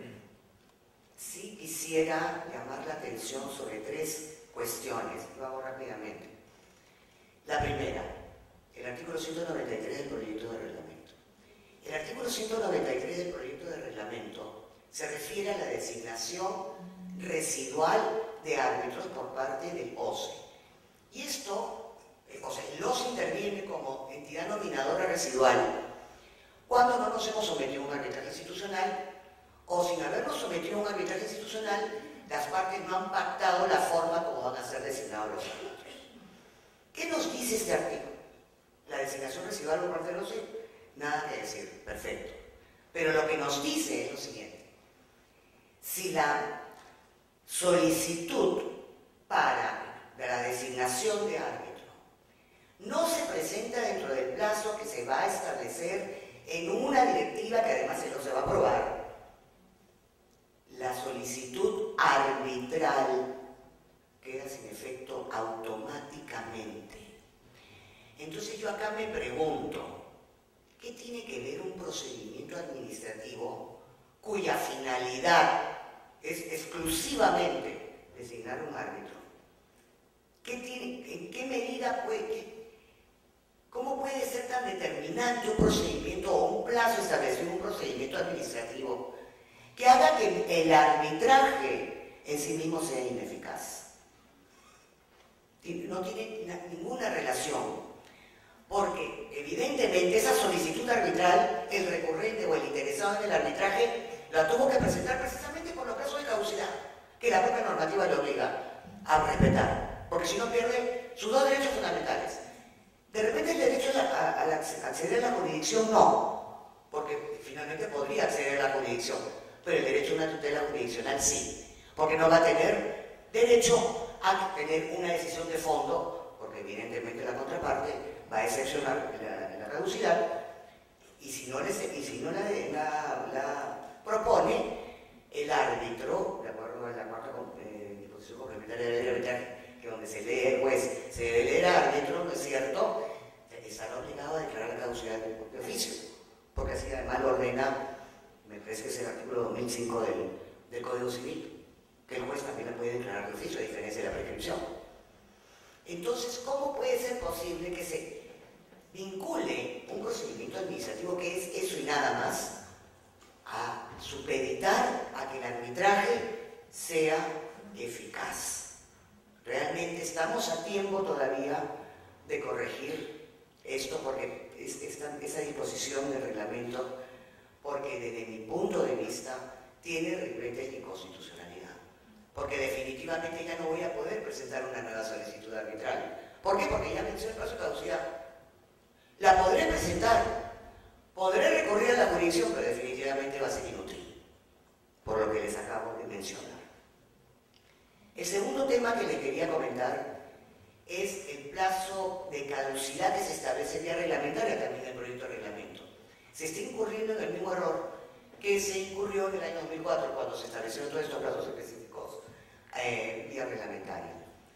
sí quisiera llamar la atención sobre tres cuestiones, lo hago rápidamente. La primera, el artículo ciento noventa y tres del proyecto de reglamento. El artículo ciento noventa y tres del proyecto de reglamento se refiere a la designación residual de árbitros por parte del O C E. Y esto, eh, o sea, el O C E interviene como entidad nominadora residual cuando no nos hemos sometido a un arbitraje institucional, o sin habernos sometido a un arbitraje institucional, las partes no han pactado la forma como van a ser designados los árbitros. ¿Qué nos dice este artículo? La designación residual por parte del O C E, nada que decir, perfecto. Pero lo que nos dice es lo siguiente: si la solicitud para la designación de árbitro no se presenta dentro del plazo que se va a establecer en una directiva que además se nos va a aprobar, la solicitud arbitral queda sin efecto automáticamente. Entonces yo acá me pregunto, ¿qué tiene que ver un procedimiento administrativo cuya finalidad es exclusivamente designar un árbitro? ¿Qué tiene, ¿En qué medida puede, qué, cómo puede ser tan determinante un procedimiento o un plazo establecido en un procedimiento administrativo que haga que el arbitraje en sí mismo sea ineficaz? No tiene ninguna relación, porque evidentemente esa solicitud arbitral, el recurrente o el interesado en el arbitraje la tuvo que presentar precisamente por los casos de caducidad que la propia normativa le obliga a respetar, porque si no pierde sus dos derechos fundamentales. De repente el derecho a, a, a acceder a la jurisdicción no, porque finalmente podría acceder a la jurisdicción, pero el derecho a una tutela jurisdiccional sí, porque no va a tener derecho a tener una decisión de fondo, porque evidentemente la contraparte va a excepcionar la, la caducidad, y si no, les, y si no la, la, la propone, el árbitro, de acuerdo a la cuarta eh, disposición complementaria de la ley de arbitraje, que donde se lee el juez, se debe leer árbitro, ¿no es cierto?, estará obligado a declarar la caducidad de, de oficio, porque así además lo ordena, me parece que es el artículo dos mil cinco del, del Código Civil, que el juez también la puede declarar de oficio, a diferencia de la prescripción. Entonces, ¿cómo puede ser posible que se vincule un procedimiento administrativo que es eso y nada más a supeditar a que el arbitraje sea eficaz? Realmente estamos a tiempo todavía de corregir esto, porque es esta, esa disposición del reglamento, porque desde mi punto de vista tiene ribretes de inconstitucionalidad, porque definitivamente ya no voy a poder presentar una nueva solicitud arbitral. ¿Por qué? Porque ya mencioné el plazo de caducidad. La podré presentar, Podré recurrir a la jurisdicción, pero definitivamente va a ser inútil, por lo que les acabo de mencionar. El segundo tema que les quería comentar es el plazo de caducidad que se establece vía reglamentaria también en el proyecto de reglamento. Se está incurriendo en el mismo error que se incurrió en el año dos mil cuatro cuando se establecieron todos estos plazos específicos eh, vía reglamentaria.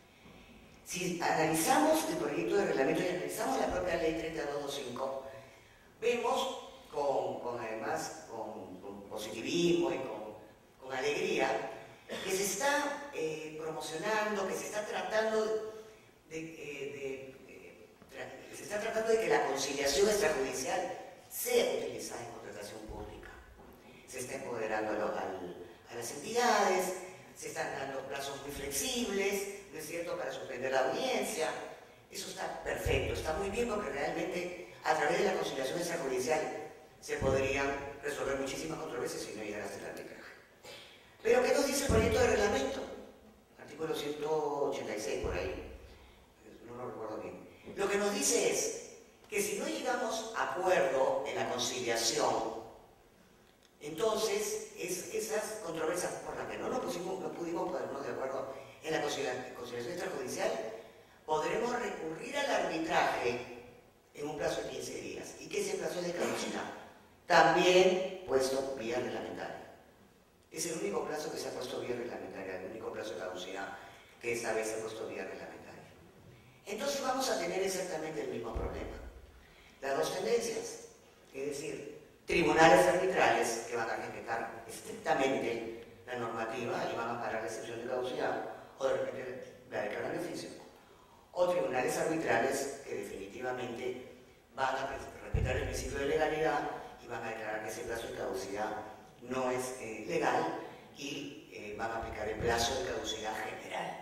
Si analizamos el proyecto de reglamento y analizamos la propia ley treinta y dos veinticinco, vemos con, con además con, con positivismo y con, con alegría que se está eh, promocionando, que se está tratando de, eh, de, de, de, se está tratando de que la conciliación extrajudicial sea utilizada en contratación pública. Se está empoderando a, lo, al, a las entidades, se están dando plazos muy flexibles, ¿no es cierto?, para suspender la audiencia. Eso está perfecto, está muy bien porque realmente a través de la conciliación extrajudicial se podrían resolver muchísimas controversias y no llegar hasta el arbitraje. Pero ¿qué nos dice el proyecto de reglamento? Artículo ciento ochenta y seis por ahí, no lo recuerdo bien. Lo que nos dice es que si no llegamos a acuerdo en la conciliación, entonces es, esas controversias por las que no nos pusimos, no pudimos ponernos de acuerdo en la conciliación extrajudicial, podremos recurrir al arbitraje en un plazo de quince días. ¿Y qué es el plazo de caducidad? También puesto vía reglamentaria. Es el único plazo que se ha puesto vía reglamentaria, el único plazo de caducidad que esta vez se ha puesto vía reglamentaria. Entonces vamos a tener exactamente el mismo problema. Las dos tendencias, es decir, tribunales arbitrales que van a respetar estrictamente la normativa y van a parar la excepción de caducidad o de repente la declaran de oficio, o tribunales arbitrales que definitivamente van a respetar el principio de legalidad y van a declarar que ese plazo de caducidad no es eh, legal y eh, van a aplicar el plazo de caducidad general.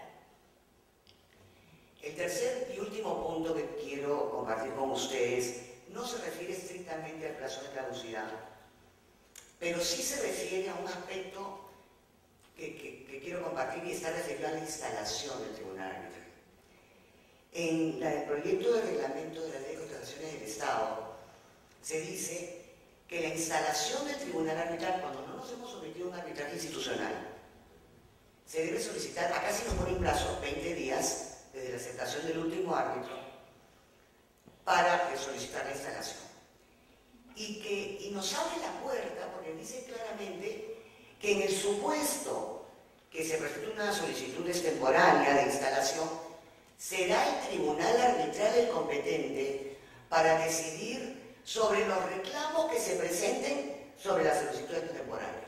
El tercer y último punto que quiero compartir con ustedes no se refiere estrictamente al plazo de caducidad, pero sí se refiere a un aspecto que, que, que quiero compartir y está referido a la instalación del tribunal arbitral. En la, el proyecto de reglamento de la Ley de Contrataciones del Estado se dice que la instalación del tribunal arbitral, cuando no nos hemos sometido a un arbitraje institucional, se debe solicitar, acá sí nos pone un plazo, veinte días, desde la aceptación del último árbitro, para solicitar la instalación. Y, que, y nos abre la puerta, porque dice claramente que en el supuesto que se presente una solicitud extemporánea de instalación, será el tribunal arbitral el competente para decidir sobre los reclamos que se presenten sobre la solicitud extemporánea.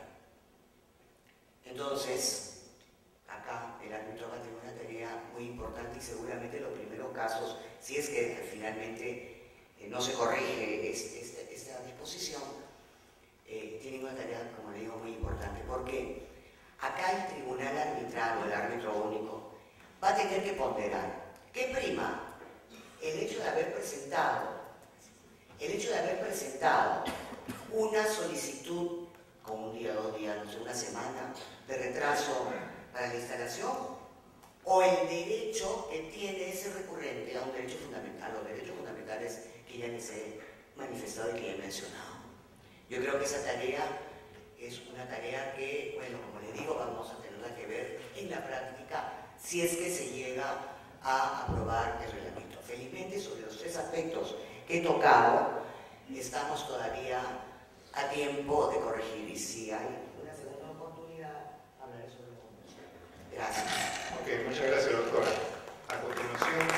Entonces, acá el árbitro va a tener una tarea muy importante y seguramente los primeros casos, si es que finalmente eh, no se corrige este, este, esta disposición, eh, tienen una tarea, como le digo, muy importante. Porque acá el tribunal arbitral o el árbitro único va a tener que ponderar ¿qué prima? El hecho de haber presentado, el hecho de haber presentado una solicitud con un día, dos días, no sé, una semana de retraso para la instalación, o el derecho que tiene ese recurrente a un derecho fundamental, los derechos fundamentales que ya les he manifestado y que he mencionado. Yo creo que esa tarea es una tarea que, bueno, como les digo, vamos a tenerla que ver en la práctica si es que se llega a aprobar el reglamento. Felizmente, sobre los tres aspectos que he tocado, estamos todavía a tiempo de corregir, y si hay una segunda oportunidad, hablaré sobre la convención. Gracias. Ok, muchas gracias, doctora. A continuación,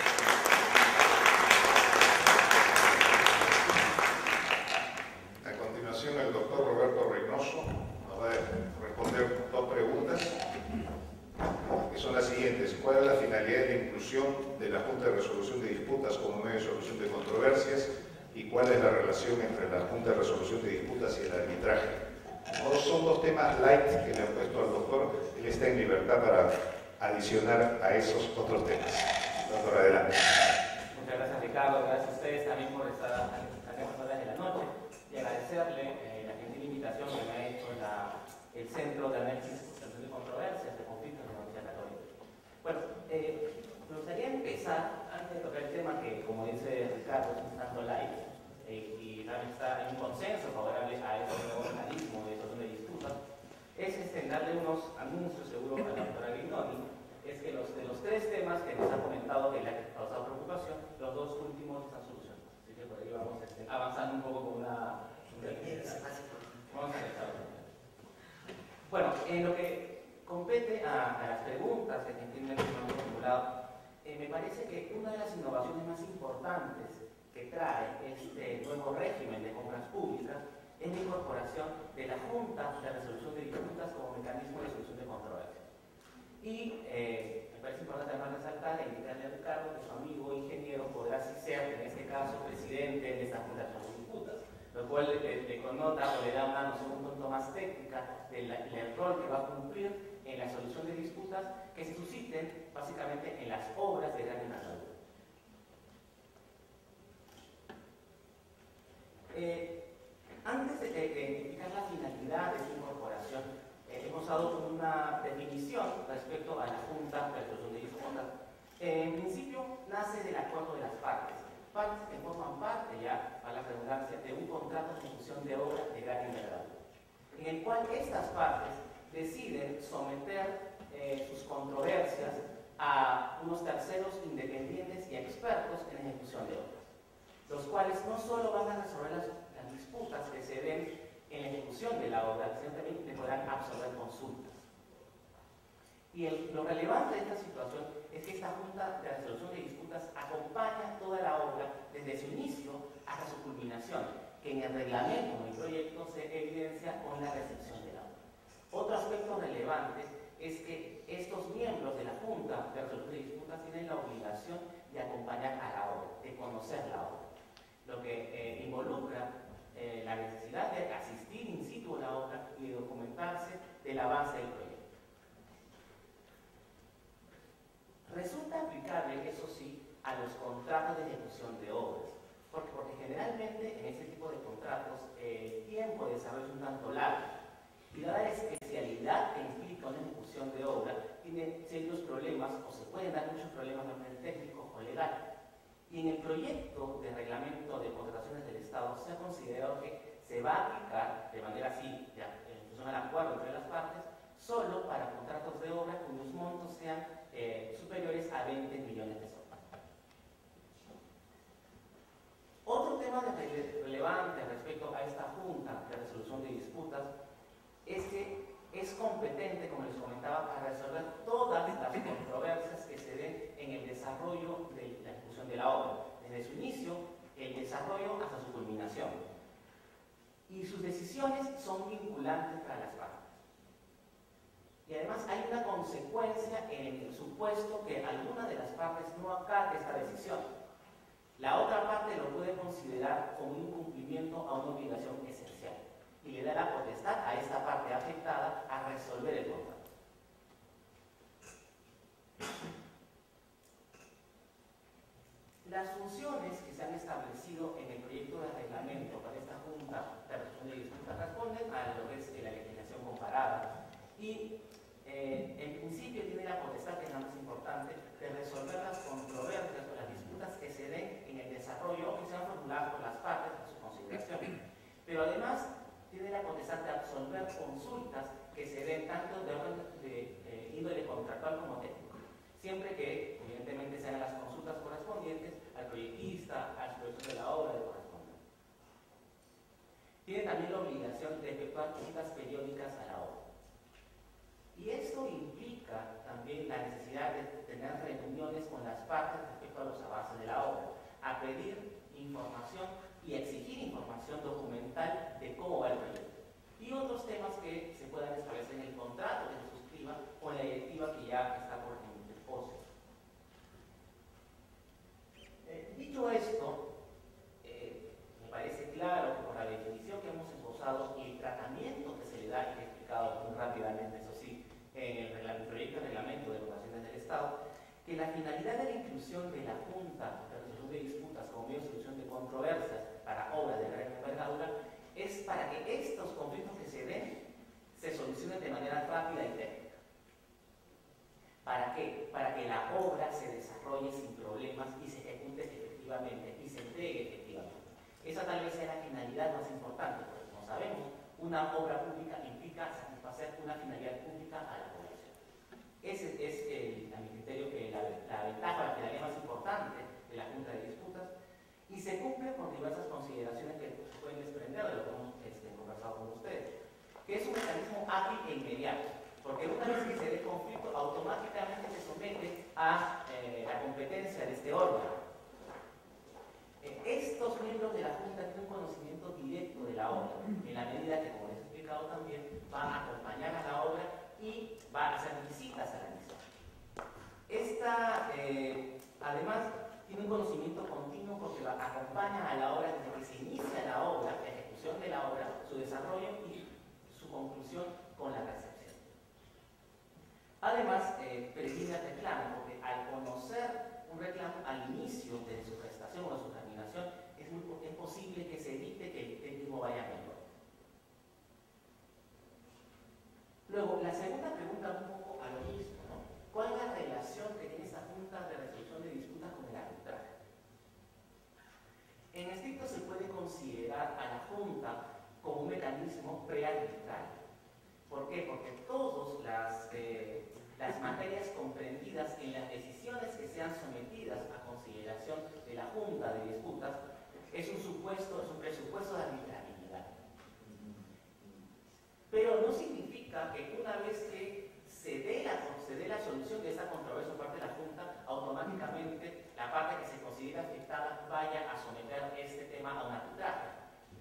a continuación el doctor Roberto Reynoso nos va a responder dos preguntas, que son las siguientes. ¿Cuál es la finalidad de la inclusión de la Junta de Resolución de Disputas como medio de solución de controversias? ¿Y cuál es la relación entre la Junta de Resolución de Disputas y el arbitraje? Son dos temas light que le han puesto al doctor. Él está en libertad para adicionar a esos otros temas. Doctor, adelante. Muchas gracias, Ricardo. Gracias a ustedes también por estar a estas horas de la noche y agradecerle eh, la gentil invitación que me ha hecho la, el Centro de Análisis y Solución de Controversias de Conflictos de la Universidad Católica. Bueno, eh, me gustaría empezar, antes de tocar el tema que, como dice Ricardo, es un tanto light, eh, y también está en un consenso favorable a este nuevo mecanismo de solución de disputas, es extenderle unos anuncios seguros a la doctora Grignoni, es que los, de los tres temas que nos ha comentado que le ha causado preocupación, los dos últimos están solucionados. Así que por ahí vamos este, avanzando un poco con una... Vamos a empezar. Bueno, en lo que compete a, a las preguntas que entienden que hemos formulado, eh, me parece que una de las innovaciones más importantes que trae este nuevo régimen de compras públicas es la incorporación de la Junta de Resolución de Disputas como mecanismo de solución de controversias. Y eh, me parece importante además resaltar e indicarle a Ricardo que su amigo ingeniero podrá así ser, en este caso, presidente de esta Junta de Resolución de Disputas, lo cual le, le connota o le da una noción un tanto más técnica del, del rol que va a cumplir en la solución de disputas que se susciten básicamente en las obras de gran envergadura. Eh, antes de, de, de identificar la finalidad de su incorporación, eh, hemos dado una definición respecto a la Junta de Resolución de Disputas. Eh, en principio, nace del acuerdo de las partes. Partes que forman parte, ya a la redundancia, de un contrato de ejecución de obras de gran envergadura, en el cual estas partes deciden someter eh, sus controversias a unos terceros independientes y expertos en ejecución de obras, los cuales no solo van a resolver las, las disputas que se den en la ejecución de la obra, sino también le podrán absolver consultas. Y el, lo relevante de esta situación es que esta Junta de Resolución de Disputas acompaña toda la obra desde su inicio hasta su culminación, que en el reglamento o en el proyecto se evidencia con la recepción de la obra. Otro aspecto relevante es que estos miembros de la Junta de Resolución de Disputas tienen la obligación de acompañar a la obra, de conocer la obra, lo que eh, involucra eh, la necesidad de asistir in situ a la obra y de documentarse del avance del proyecto. Resulta aplicable, eso sí, a los contratos de ejecución de obras, porque, porque generalmente en este tipo de contratos eh, el tiempo de desarrollo es un tanto largo, y dada la especialidad que implica una ejecución de obra, tiene serios problemas, o se pueden dar muchos problemas de orden técnico o legal. Y en el proyecto de reglamento de contrataciones del Estado se ha considerado que se va a aplicar de manera así, ya, en función del acuerdo entre las partes, solo para contratos de obra cuyos montos sean eh, superiores a veinte millones de soles. Otro tema de rele relevante respecto a esta Junta de Resolución de Disputas es que es competente, como les comentaba, para resolver todas las controversias que se den en el desarrollo de la ejecución de la obra, desde su inicio, el desarrollo hasta su culminación. Y sus decisiones son vinculantes para las partes. Y además hay una consecuencia en el supuesto que alguna de las partes no acate esta decisión. La otra parte lo puede considerar como un incumplimiento a una obligación esencial y le da la potestad a esta parte afectada a resolver el contrato. Las funciones que se han establecido en el proyecto de reglamento para esta Junta de Resolución de Disputas responden a lo que es la legislación comparada y eh, en principio tiene la potestad, que es la más importante, de resolver las controversias o las disputas que se den en el desarrollo o que sean formuladas por las partes a su consideración. Pero además tiene la potestad de absolver consultas que se den tanto de orden de eh, índole contractual como técnico, siempre que evidentemente sean las consultas correspondientes al proyectista, al proyecto de la obra de correspondente. Tiene también la obligación de efectuar visitas periódicas a la obra. Y esto implica también la necesidad de tener reuniones con las partes respecto a los avances de la obra, a pedir información y exigir información documental de cómo va el proyecto. Y otros temas que se puedan establecer en el contrato que se suscriba o en la directiva que ya está por interposer. Eh, dicho esto, eh, me parece claro que por la definición que hemos esbozado y el tratamiento que se le da, y que he explicado muy rápidamente, eso sí, en el, el proyecto de reglamento de votaciones del Estado, que la finalidad de la inclusión de la Junta de Resolución de Disputas como medio de solución de controversias para obras de gran envergadura es para que estos conflictos que se den se solucionen de manera rápida y técnica. ¿Para qué? Para que la obra se desarrolle sin problemas y se ejecute efectivamente y se entregue efectivamente. Esa tal vez una obra pública implica satisfacer una finalidad pública a la población. Ese es, el, a mi criterio, que la, la ventaja, la finalidad más importante de la Junta de Disputas, y se cumple por diversas consideraciones que se pueden desprender de lo que hemos este, conversado con ustedes, que es un mecanismo ágil e inmediato, porque una vez que se dé conflicto, automáticamente se somete a eh, la competencia de este órgano. Eh, estos miembros de la Junta tienen un conocimiento directo de la obra, en la medida que, como les he explicado también, va a acompañar a la obra y va a hacer visitas a la misma. Esta, eh, además, tiene un conocimiento continuo porque va, acompaña a la obra desde que se inicia la obra, la ejecución de la obra, su desarrollo y su conclusión con la recepción. Además, eh, previene el reclamo, porque al conocer un reclamo al inicio de su prestación o de su terminación, es, muy, es posible que se evite que el mismo vaya mejor. Luego, la segunda pregunta un poco a lo mismo, ¿no? ¿Cuál es la relación que tiene esta Junta de Resolución de Disputas con el arbitraje? En estricto se puede considerar a la Junta como un mecanismo prearbitral. ¿Por qué? Porque todas las, eh, las materias comprendidas en las decisiones que sean sometidas a consideración de la Junta de Disputas es un supuesto, es un presupuesto de arbitrariedad. Pero no significa que una vez que se dé la, se dé la solución de esa controversia por parte de la Junta, automáticamente la parte que se considera afectada vaya a someter este tema a un arbitraje.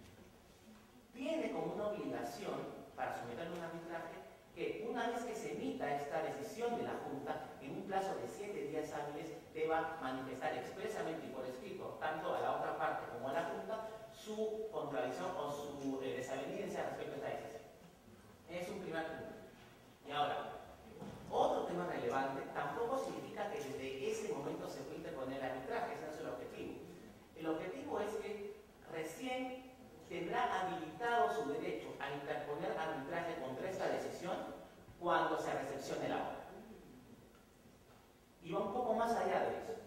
Tiene como una obligación para someterlo a un arbitraje que una vez que se emita esta decisión de la Junta, en un plazo de siete días hábiles, deba manifestar expresamente y por escrito, tanto a la otra parte como a la Junta, su contradicción o su eh, desaveniencia respecto a esta decisión. Es un primer punto. Y ahora, otro tema relevante tampoco significa que desde ese momento se puede interponer el arbitraje, ese no es el objetivo. El objetivo es que recién tendrá habilitado su derecho a interponer arbitraje contra esta decisión cuando se recepcione la obra. Y va un poco más allá de eso.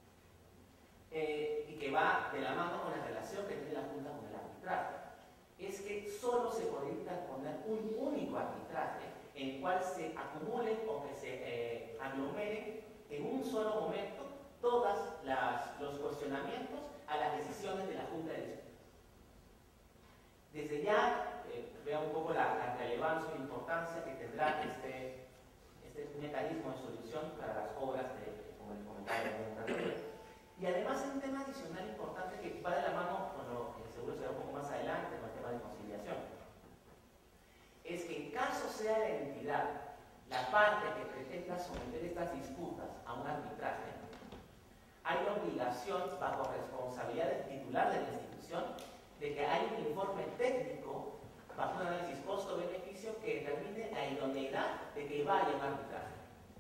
Eh, y que va de la mano con la relación que tiene la Junta con el arbitraje. Es que solo se podrá interponer un único arbitraje en el cual se acumulen o que se eh, aglomeren en un solo momento todos los cuestionamientos a las decisiones de la Junta de Disputas. Desde ya eh, vea un poco la, la relevancia y importancia que tendrá este, este mecanismo de solución para las obras, de, como les comentaba anteriormente. Y además hay un tema adicional importante que va de la mano con lo que seguro será un poco más adelante, con el tema de conciliación. Es que en caso sea la entidad la parte que pretenda someter estas disputas a un arbitraje, hay la obligación, bajo responsabilidad del titular de la institución, de que hay un informe técnico, bajo un análisis costo-beneficio, que determine la idoneidad de que vaya a un arbitraje.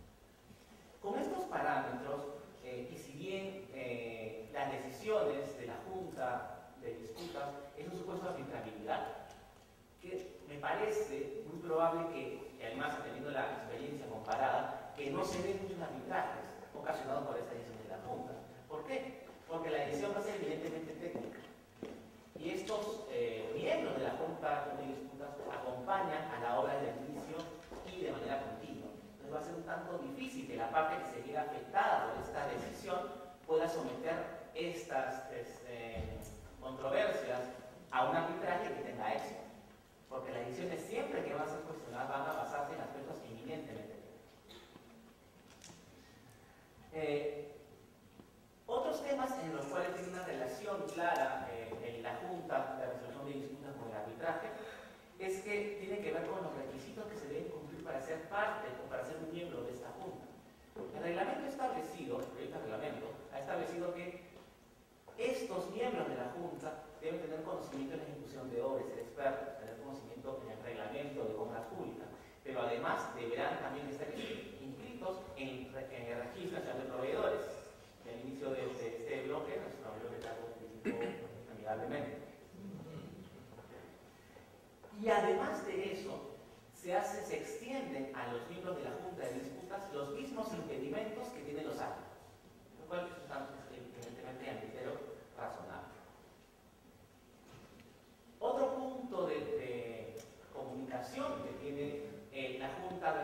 Con estos parámetros, eh, y si bien eh, las decisiones de la Junta de Disputas es un supuesto de arbitrabilidad, que me parece muy probable que, y además teniendo la experiencia comparada, que no se den muchos arbitrajes ocasionados por esta decisión de la Junta. ¿Por qué? Porque la decisión va a ser evidentemente técnica. Y estos eh, miembros de la Junta de Disputas acompañan a la obra desde el inicio y de manera continua. Entonces va a ser un tanto difícil que la parte que se viera afectada por esta decisión pueda someter estas este, controversias a un arbitraje que tenga éxito. Porque las decisiones siempre que van a ser cuestionadas van a basarse en aspectos eminentemente técnicos. Eh, Otros temas en los cuales tiene una relación clara eh, en la Junta de Resolución de Disputas con el arbitraje es que tiene que ver con los requisitos que se deben cumplir para ser parte o para ser un miembro de esta Junta. El reglamento establecido, el proyecto de reglamento, ha establecido que estos miembros de la Junta deben tener conocimiento en la ejecución de obras, ser expertos, tener conocimiento en el reglamento de compras públicas, pero además deberán también estar inscritos en, en el Registro Nacional de Proveedores. Al inicio de este, este bloque, nuestro amigo Ricardo criticó amigablemente. Y además de eso, se, hace, se extienden a los miembros de la Junta de Disputas los mismos impedimentos que tienen los árbitros, lo cual es evidentemente a mi criterio razonable. Otro punto de, de,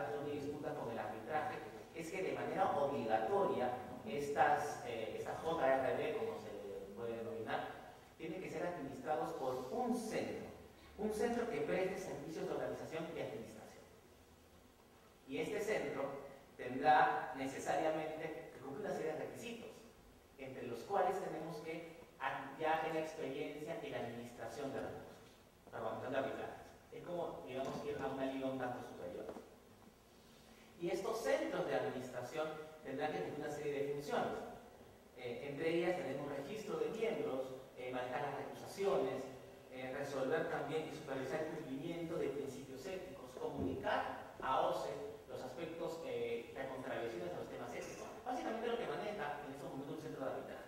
resolución de disputas con el arbitraje es que de manera obligatoria estas, eh, esta J R D, como se puede denominar, tienen que ser administrados por un centro, un centro que preste servicios de organización y administración. Y este centro tendrá necesariamente que cumplir una serie de requisitos, entre los cuales tenemos que ya tener experiencia en la administración de recursos, perdón, de arbitrajes. Es como, digamos, ir a una liga un tanto superior. Y estos centros de administración tendrán que cumplir una serie de funciones. Eh, entre ellas tenemos un registro de miembros, eh, manejar las recusaciones, eh, resolver también y supervisar el cumplimiento de principios éticos, comunicar a O C E los aspectos eh, de contravenciones a los temas éticos. Básicamente lo que maneja en estos momentos un centro de arbitraje.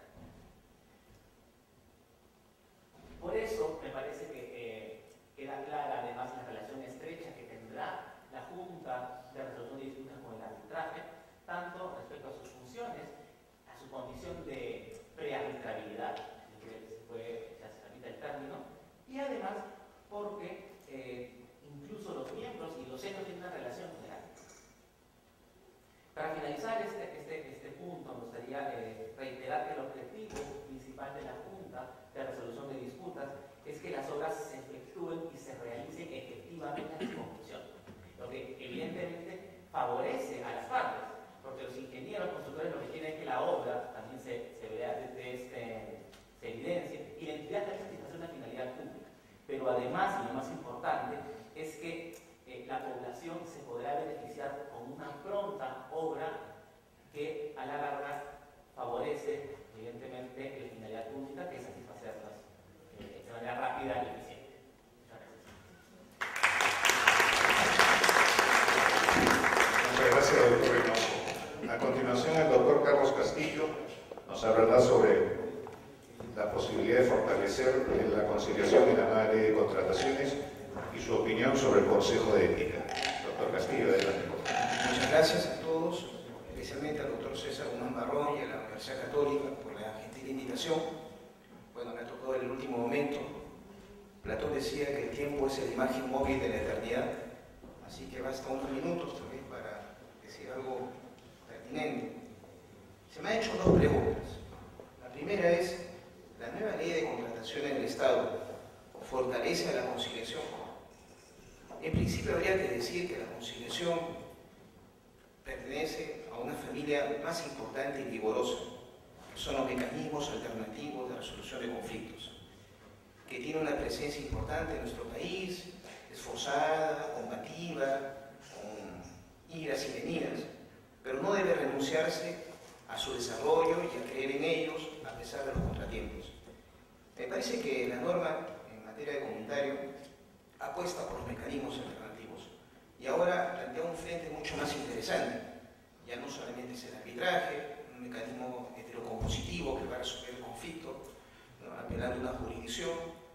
Por eso me parece que eh, queda clara además la relación estrecha que tendrá la Junta de Resolución de Disputas con el arbitraje, tanto respecto a sus funciones, a su condición de prearbitrabilidad, que se puede, ya se permite el término, y además porque eh, incluso los miembros y los centros tienen una relación con el árbitro. Para finalizar este, este, este punto, me gustaría eh, reiterar que el objetivo principal de la Junta de Resolución de Disputas es que las obras se efectúen y se realicen efectivamente en su conclusión, lo que evidentemente favorece a las partes, porque los ingenieros constructores lo que quieren es que la obra también se, se vea desde este, se evidencie y la entidad también satisface una finalidad pública. Pero además, y lo más importante, es que eh, la población se podrá beneficiar con una pronta obra que a la larga favorece evidentemente la finalidad pública, que es satisfacerlas eh, de manera rápida y eficiente. Muchas gracias. Muchas gracias, doctor Reynoso. A continuación, el doctor Carlos Castillo nos hablará sobre la posibilidad de fortalecer la conciliación y la nueva ley de contrataciones y su opinión sobre el Consejo de Ética. Doctor Castillo, adelante. Muchas gracias a todos, especialmente al doctor César Guzmán Barrón y a la Universidad Católica por la gentil invitación. Bueno, me ha tocado en el último momento. Platón decía que el tiempo es la imagen móvil de la eternidad, así que basta unos minutos también para decir algo pertinente. Se me han hecho dos preguntas. La primera es, ¿la nueva ley de contratación en el Estado fortalece a la conciliación? En principio habría que decir que la conciliación pertenece a una familia más importante y vigorosa, que son los mecanismos alternativos de resolución de conflictos, que tiene una presencia importante en nuestro país, esforzada, combativa, con idas y venidas, pero no debe renunciarse a su desarrollo y a creer en ellos a pesar de los contratiempos. Me parece que la norma en materia de comunitario apuesta por los mecanismos alternativos y ahora plantea un frente mucho más interesante. Ya no solamente es el arbitraje, un mecanismo heterocompositivo que va a resolver el conflicto, ¿no?, apelando a una jurisdicción.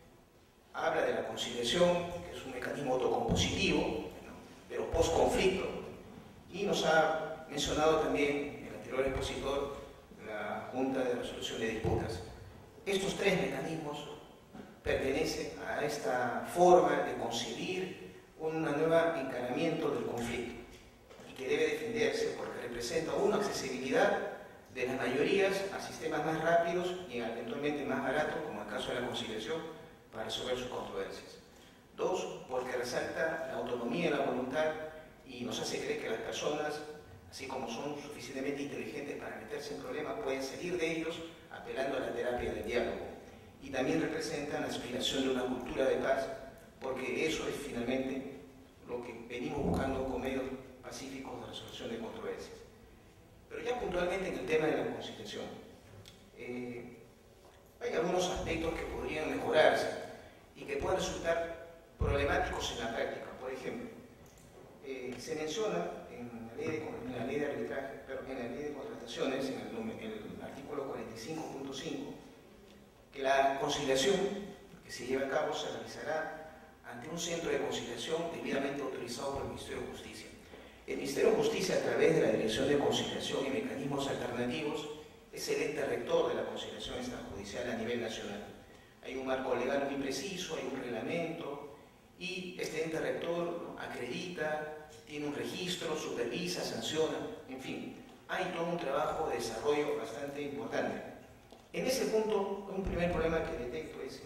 Habla de la conciliación, que es un mecanismo autocompositivo, ¿no?, pero post-conflicto. Y nos ha mencionado también el anterior expositor la Junta de Resolución de Disputas. Estos tres mecanismos pertenecen a esta forma de concebir un nuevo encaramiento del conflicto y que debe defenderse porque representa una accesibilidad de las mayorías a sistemas más rápidos y eventualmente más baratos, como el caso de la conciliación, para resolver sus controversias. Dos, porque resalta la autonomía y la voluntad y nos hace creer que las personas, así como son suficientemente inteligentes para meterse en problemas, pueden salir de ellos apelando a la terapia del diálogo. Y también representan la aspiración de una cultura de paz, porque eso es finalmente lo que venimos buscando con medios pacíficos de resolución de controversias. Pero ya puntualmente en el tema de la conciliación, eh, hay algunos aspectos que podrían mejorarse y que pueden resultar problemáticos en la práctica. Por ejemplo, eh, se menciona en la ley de, en la ley de arbitraje, pero en la ley de contrataciones, en el, en el artículo cuarenta y cinco punto cinco, que la conciliación que se lleva a cabo se realizará ante un centro de conciliación debidamente autorizado por el Ministerio de Justicia. El Ministerio de Justicia, a través de la Dirección de Conciliación y Mecanismos Alternativos, es el ente rector de la conciliación extrajudicial a nivel nacional. Hay un marco legal muy preciso, hay un reglamento, y este ente rector, ¿no?, ha acredita, tiene un registro, supervisa, sanciona, en fin, hay todo un trabajo de desarrollo bastante importante. En ese punto, un primer problema que detecto es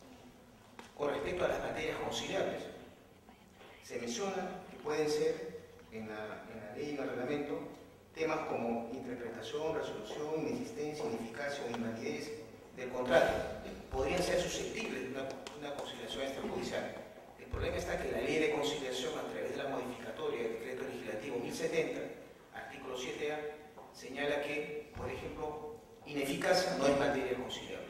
con respecto a las materias conciliables. Se menciona que pueden ser en la, en la ley y en el reglamento temas como interpretación, resolución, inexistencia, ineficacia o invalidez del contrato. Podrían ser susceptibles de una, una conciliación extrajudicial. El problema está que la ley de conciliación, a través de la modificatoria del decreto legislativo mil setenta, artículo siete A, señala que, por ejemplo, ineficacia no es materia conciliable,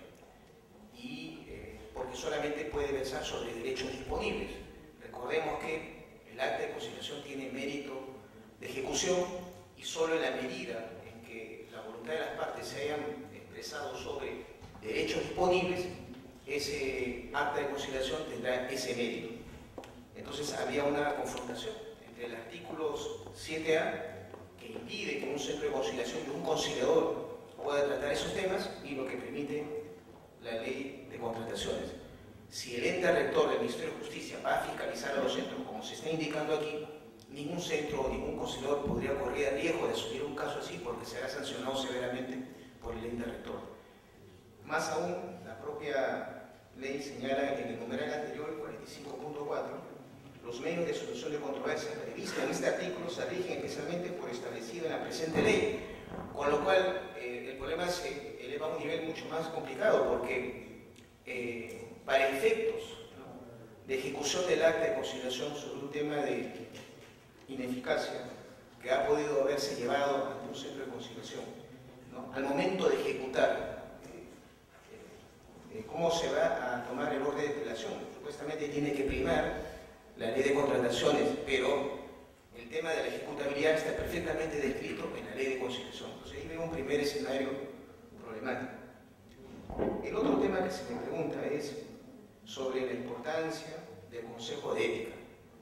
y eh, porque solamente puede versar sobre derechos disponibles. Recordemos que el acta de conciliación tiene mérito de ejecución, y solo en la medida en que la voluntad de las partes se hayan expresado sobre derechos disponibles, ese acta de conciliación tendrá ese mérito. Entonces había una confrontación entre el artículo siete A, que impide que un centro de conciliación, que un conciliador pueda tratar esos temas, y lo que permite la ley de contrataciones. Si el ente rector del Ministerio de Justicia va a fiscalizar a los centros, como se está indicando aquí, ningún centro o ningún conciliador podría correr el riesgo de asumir un caso así, porque será sancionado severamente por el ente rector. Más aún, la propia ley señala en el numeral anterior, cuarenta y cinco punto cuatro, los medios de solución de controversias previstos en este artículo se rigen especialmente por establecido en la presente ley, con lo cual eh, el problema se eleva a un nivel mucho más complicado, porque eh, para efectos, ¿no?, de ejecución del acta de conciliación sobre un tema de ineficacia que ha podido haberse llevado ante un centro de conciliación, ¿no?, al momento de ejecutar, eh, eh, ¿cómo se va a tomar el orden de apelación? Supuestamente tiene que primar la ley de contrataciones, pero el tema de la ejecutabilidad está perfectamente descrito en la ley de conciliación. Entonces ahí veo un primer escenario problemático. El otro tema que se me pregunta es sobre la importancia del Consejo de Ética,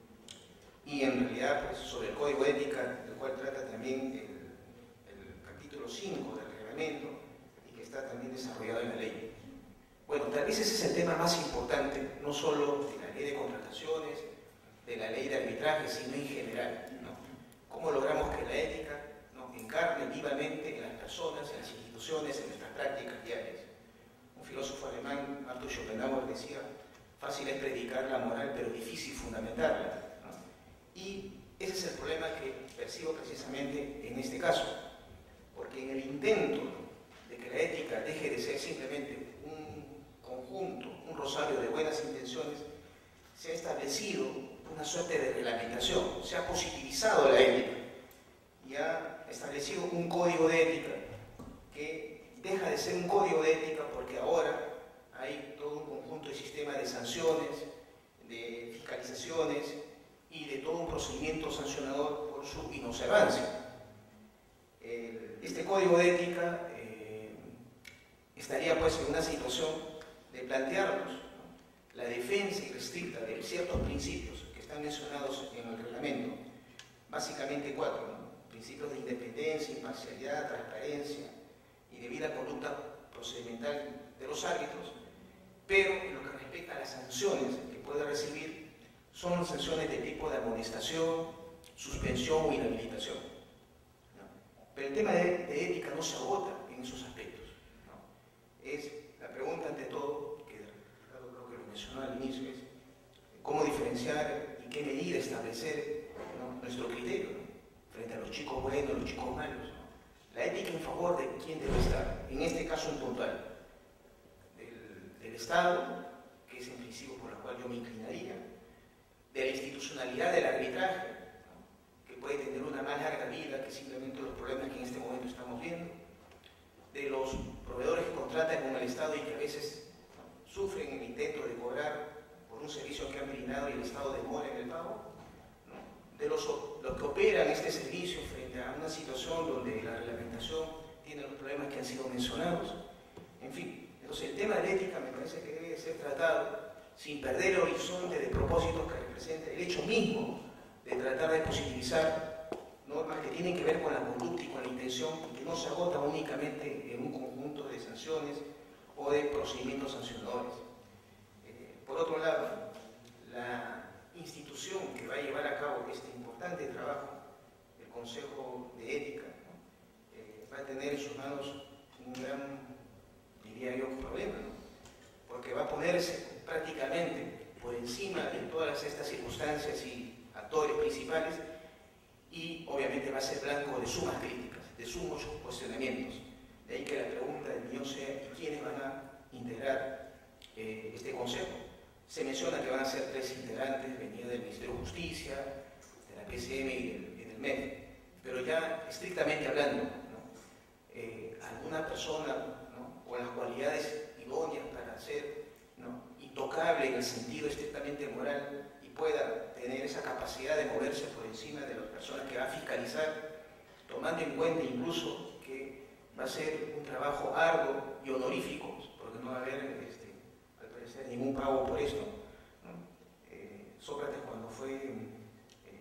y en realidad pues, sobre el Código de Ética, del cual trata también el, el capítulo cinco del reglamento, y que está también desarrollado en la ley. Bueno, tal vez ese es el tema más importante, no solo de la ley de contrataciones, de la ley de arbitraje, sino en general, ¿no? ¿Cómo logramos que la ética, ¿no?, encarne vivamente en las personas, en las instituciones, en nuestras prácticas diarias? Un filósofo alemán, Arthur Schopenhauer, decía: fácil es predicar la moral, pero difícil fundamentarla, ¿no? Y ese es el problema que percibo precisamente en este caso, porque en el intento de que la ética deje de ser simplemente un conjunto, un rosario de buenas intenciones, se ha establecido una suerte de reglamentación, se ha positivizado la ética y ha establecido un código de ética que deja de ser un código de ética, porque ahora hay todo un conjunto de sistemas de sanciones, de fiscalizaciones y de todo un procedimiento sancionador por su inobservancia. Este código de ética eh, estaría pues en una situación de plantearnos, ¿no?, la defensa irrestricta de ciertos principios que están mencionados en el reglamento, básicamente cuatro, ¿no?: principios de independencia, imparcialidad, transparencia y debida conducta procedimental de los árbitros, pero en lo que respecta a las sanciones que puede recibir, son sanciones de tipo de amonestación, suspensión o inhabilitación, ¿no? Pero el tema de, de ética no se agota en esos aspectos, ¿no? Es la pregunta ante todo, que creo que lo mencionó al inicio, es cómo diferenciar y qué medida establecer, ¿no?, nuestro criterio, ¿no?, frente a los chicos buenos y los chicos malos, ¿no? La ética en favor de quién debe estar, en este caso en puntual, del, del Estado, que es el principio por el cual yo me inclinaría, de la institucionalidad del arbitraje, ¿no?, que puede tener una más larga vida que simplemente los problemas que en este momento estamos viendo, de los proveedores que contratan con el Estado y que a veces, ¿no?, sufren el intento de cobrar por un servicio que han brindado y el Estado demora en el pago, ¿no?, de los, los que operan este servicio frente a una situación donde la reglamentación tiene los problemas que han sido mencionados. En fin, entonces el tema de la ética me parece que debe ser tratado sin perder el horizonte de propósitos que representa el hecho mismo de tratar de positivizar normas que tienen que ver con la conducta y con la intención, y que no se agota únicamente en un conjunto de sanciones o de procedimientos sancionadores. Eh, por otro lado, la institución que que va a llevar a cabo este importante trabajo, el Consejo de Ética, ¿no? eh, va a tener en sus manos un gran, diría yo, problema, ¿no? Porque va a ponerse prácticamente por encima de todas estas circunstancias y actores principales, y obviamente va a ser blanco de sumas críticas, de sumos cuestionamientos. De ahí que la pregunta del millón sea: ¿y quiénes van a integrar eh, este consejo? Se menciona que van a ser tres integrantes venidos del Ministerio de Justicia, de la P C M y del, y del M E D, pero ya estrictamente hablando, ¿no? eh, alguna persona, ¿no? con las cualidades idóneas para ser, ¿no? intocable en el sentido estrictamente moral y pueda tener esa capacidad de moverse por encima de las personas que va a fiscalizar, tomando en cuenta incluso que va a ser un trabajo arduo y honorífico, porque no va a haber, este, al parecer, ningún pago por esto, ¿no? eh, Sócrates, cuando fue eh,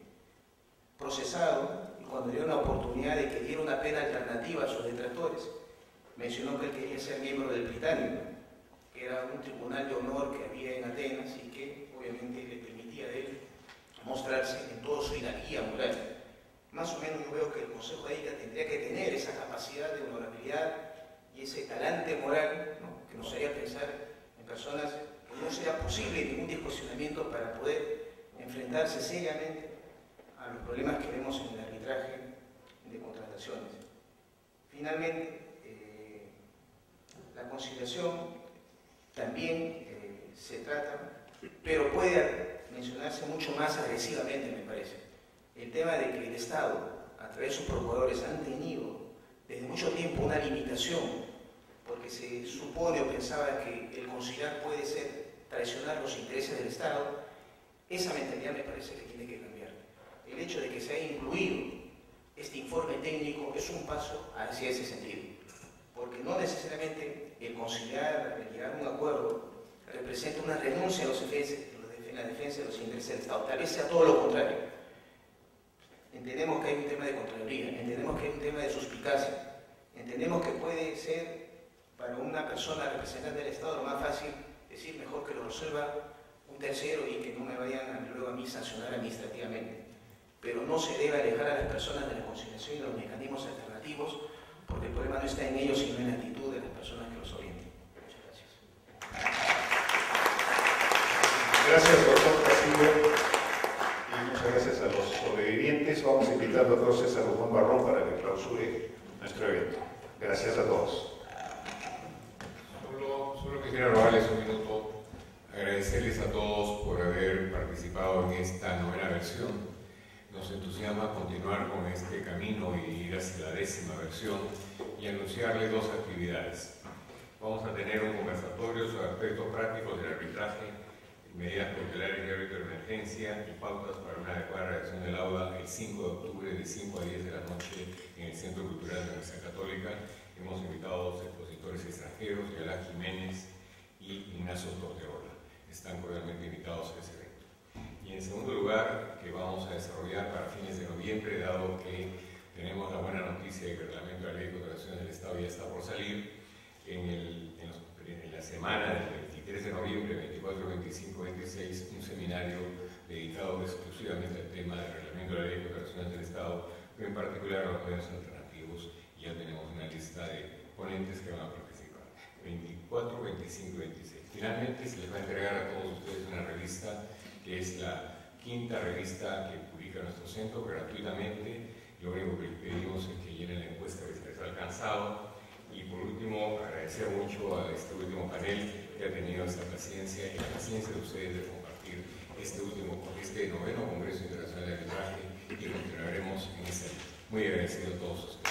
procesado y cuando dio una oportunidad de que diera una pena alternativa a sus detractores, mencionó que él quería ser miembro del Británico, que era un tribunal de honor que había en Atenas y que obviamente le permitía a él mostrarse en toda su hidalguía moral. Más o menos yo veo que el Consejo de Ética tendría que tener esa capacidad de honorabilidad y ese talante moral, ¿no? que nos haría pensar en personas que no sea posible ningún discuestionamiento para poder enfrentarse seriamente a los problemas que vemos en el arbitraje de contrataciones. Finalmente, eh, la conciliación también eh, se trata, pero puede mencionarse mucho más agresivamente, me parece. El tema de que el Estado, a través de sus procuradores, han tenido desde mucho tiempo una limitación, porque se supone o pensaba que el conciliar puede ser traicionar los intereses del Estado. Esa mentalidad me parece que tiene que cambiar. El hecho de que se haya incluido este informe técnico es un paso hacia ese sentido, porque no necesariamente el conciliar, el llegar a un acuerdo, representa una renuncia a los defensa, la defensa de los intereses del Estado. Tal vez sea todo lo contrario. Entendemos que hay un tema de Contraloría, entendemos que hay un tema de suspicacia, entendemos que puede ser para una persona representante del Estado lo más fácil decir mejor que lo resuelva un tercero y que no me vayan a, luego a mí sancionar administrativamente. Pero no se debe alejar a las personas de la conciliación y de los mecanismos alternativos, porque el problema no está en ellos sino en la actitud de las personas que los orienten. Muchas gracias. Gracias, doctor Castillo. Muchas gracias a los sobrevivientes. Vamos a invitar al doctor César Guzmán Barrón para que clausure nuestro evento. Gracias a todos. Solo, solo quisiera robarles un minuto, agradecerles a todos por haber participado en esta novena versión. Nos entusiasma continuar con este camino y ir hacia la décima versión y anunciarles dos actividades. Vamos a tener un conversatorio sobre aspectos prácticos del arbitraje, medidas cautelares de árbitro de emergencia y pautas para una adecuada reacción del aula el cinco de octubre de cinco a diez de la noche en el Centro Cultural de la Universidad Católica. Hemos invitado a dos expositores extranjeros, Yalá Jiménez y Ignacio Torterola. Están cordialmente invitados a ese evento. Y en segundo lugar, que vamos a desarrollar para fines de noviembre, dado que tenemos la buena noticia de que el reglamento de la Ley de Contrataciones del Estado ya está por salir, en, el, en, los, en la semana del veintitrés de noviembre, veinticuatro, veinticinco, veintiséis, un seminario dedicado exclusivamente al tema del reglamento de la Ley de Contrataciones del Estado, pero en particular a los medios alternativos, y ya tenemos una lista de ponentes que van a participar, veinticuatro, veinticinco y veintiséis. Finalmente se les va a entregar a todos ustedes una revista que es la quinta revista que publica nuestro centro gratuitamente. Lo único que les pedimos es que llenen la encuesta que se les ha alcanzado. Y por último, agradecer mucho a este último panel que ha tenido esta paciencia y la paciencia de ustedes de compartir este último, este noveno Congreso Internacional de Arbitraje, y continuaremos en ese. Muy agradecido a todos ustedes.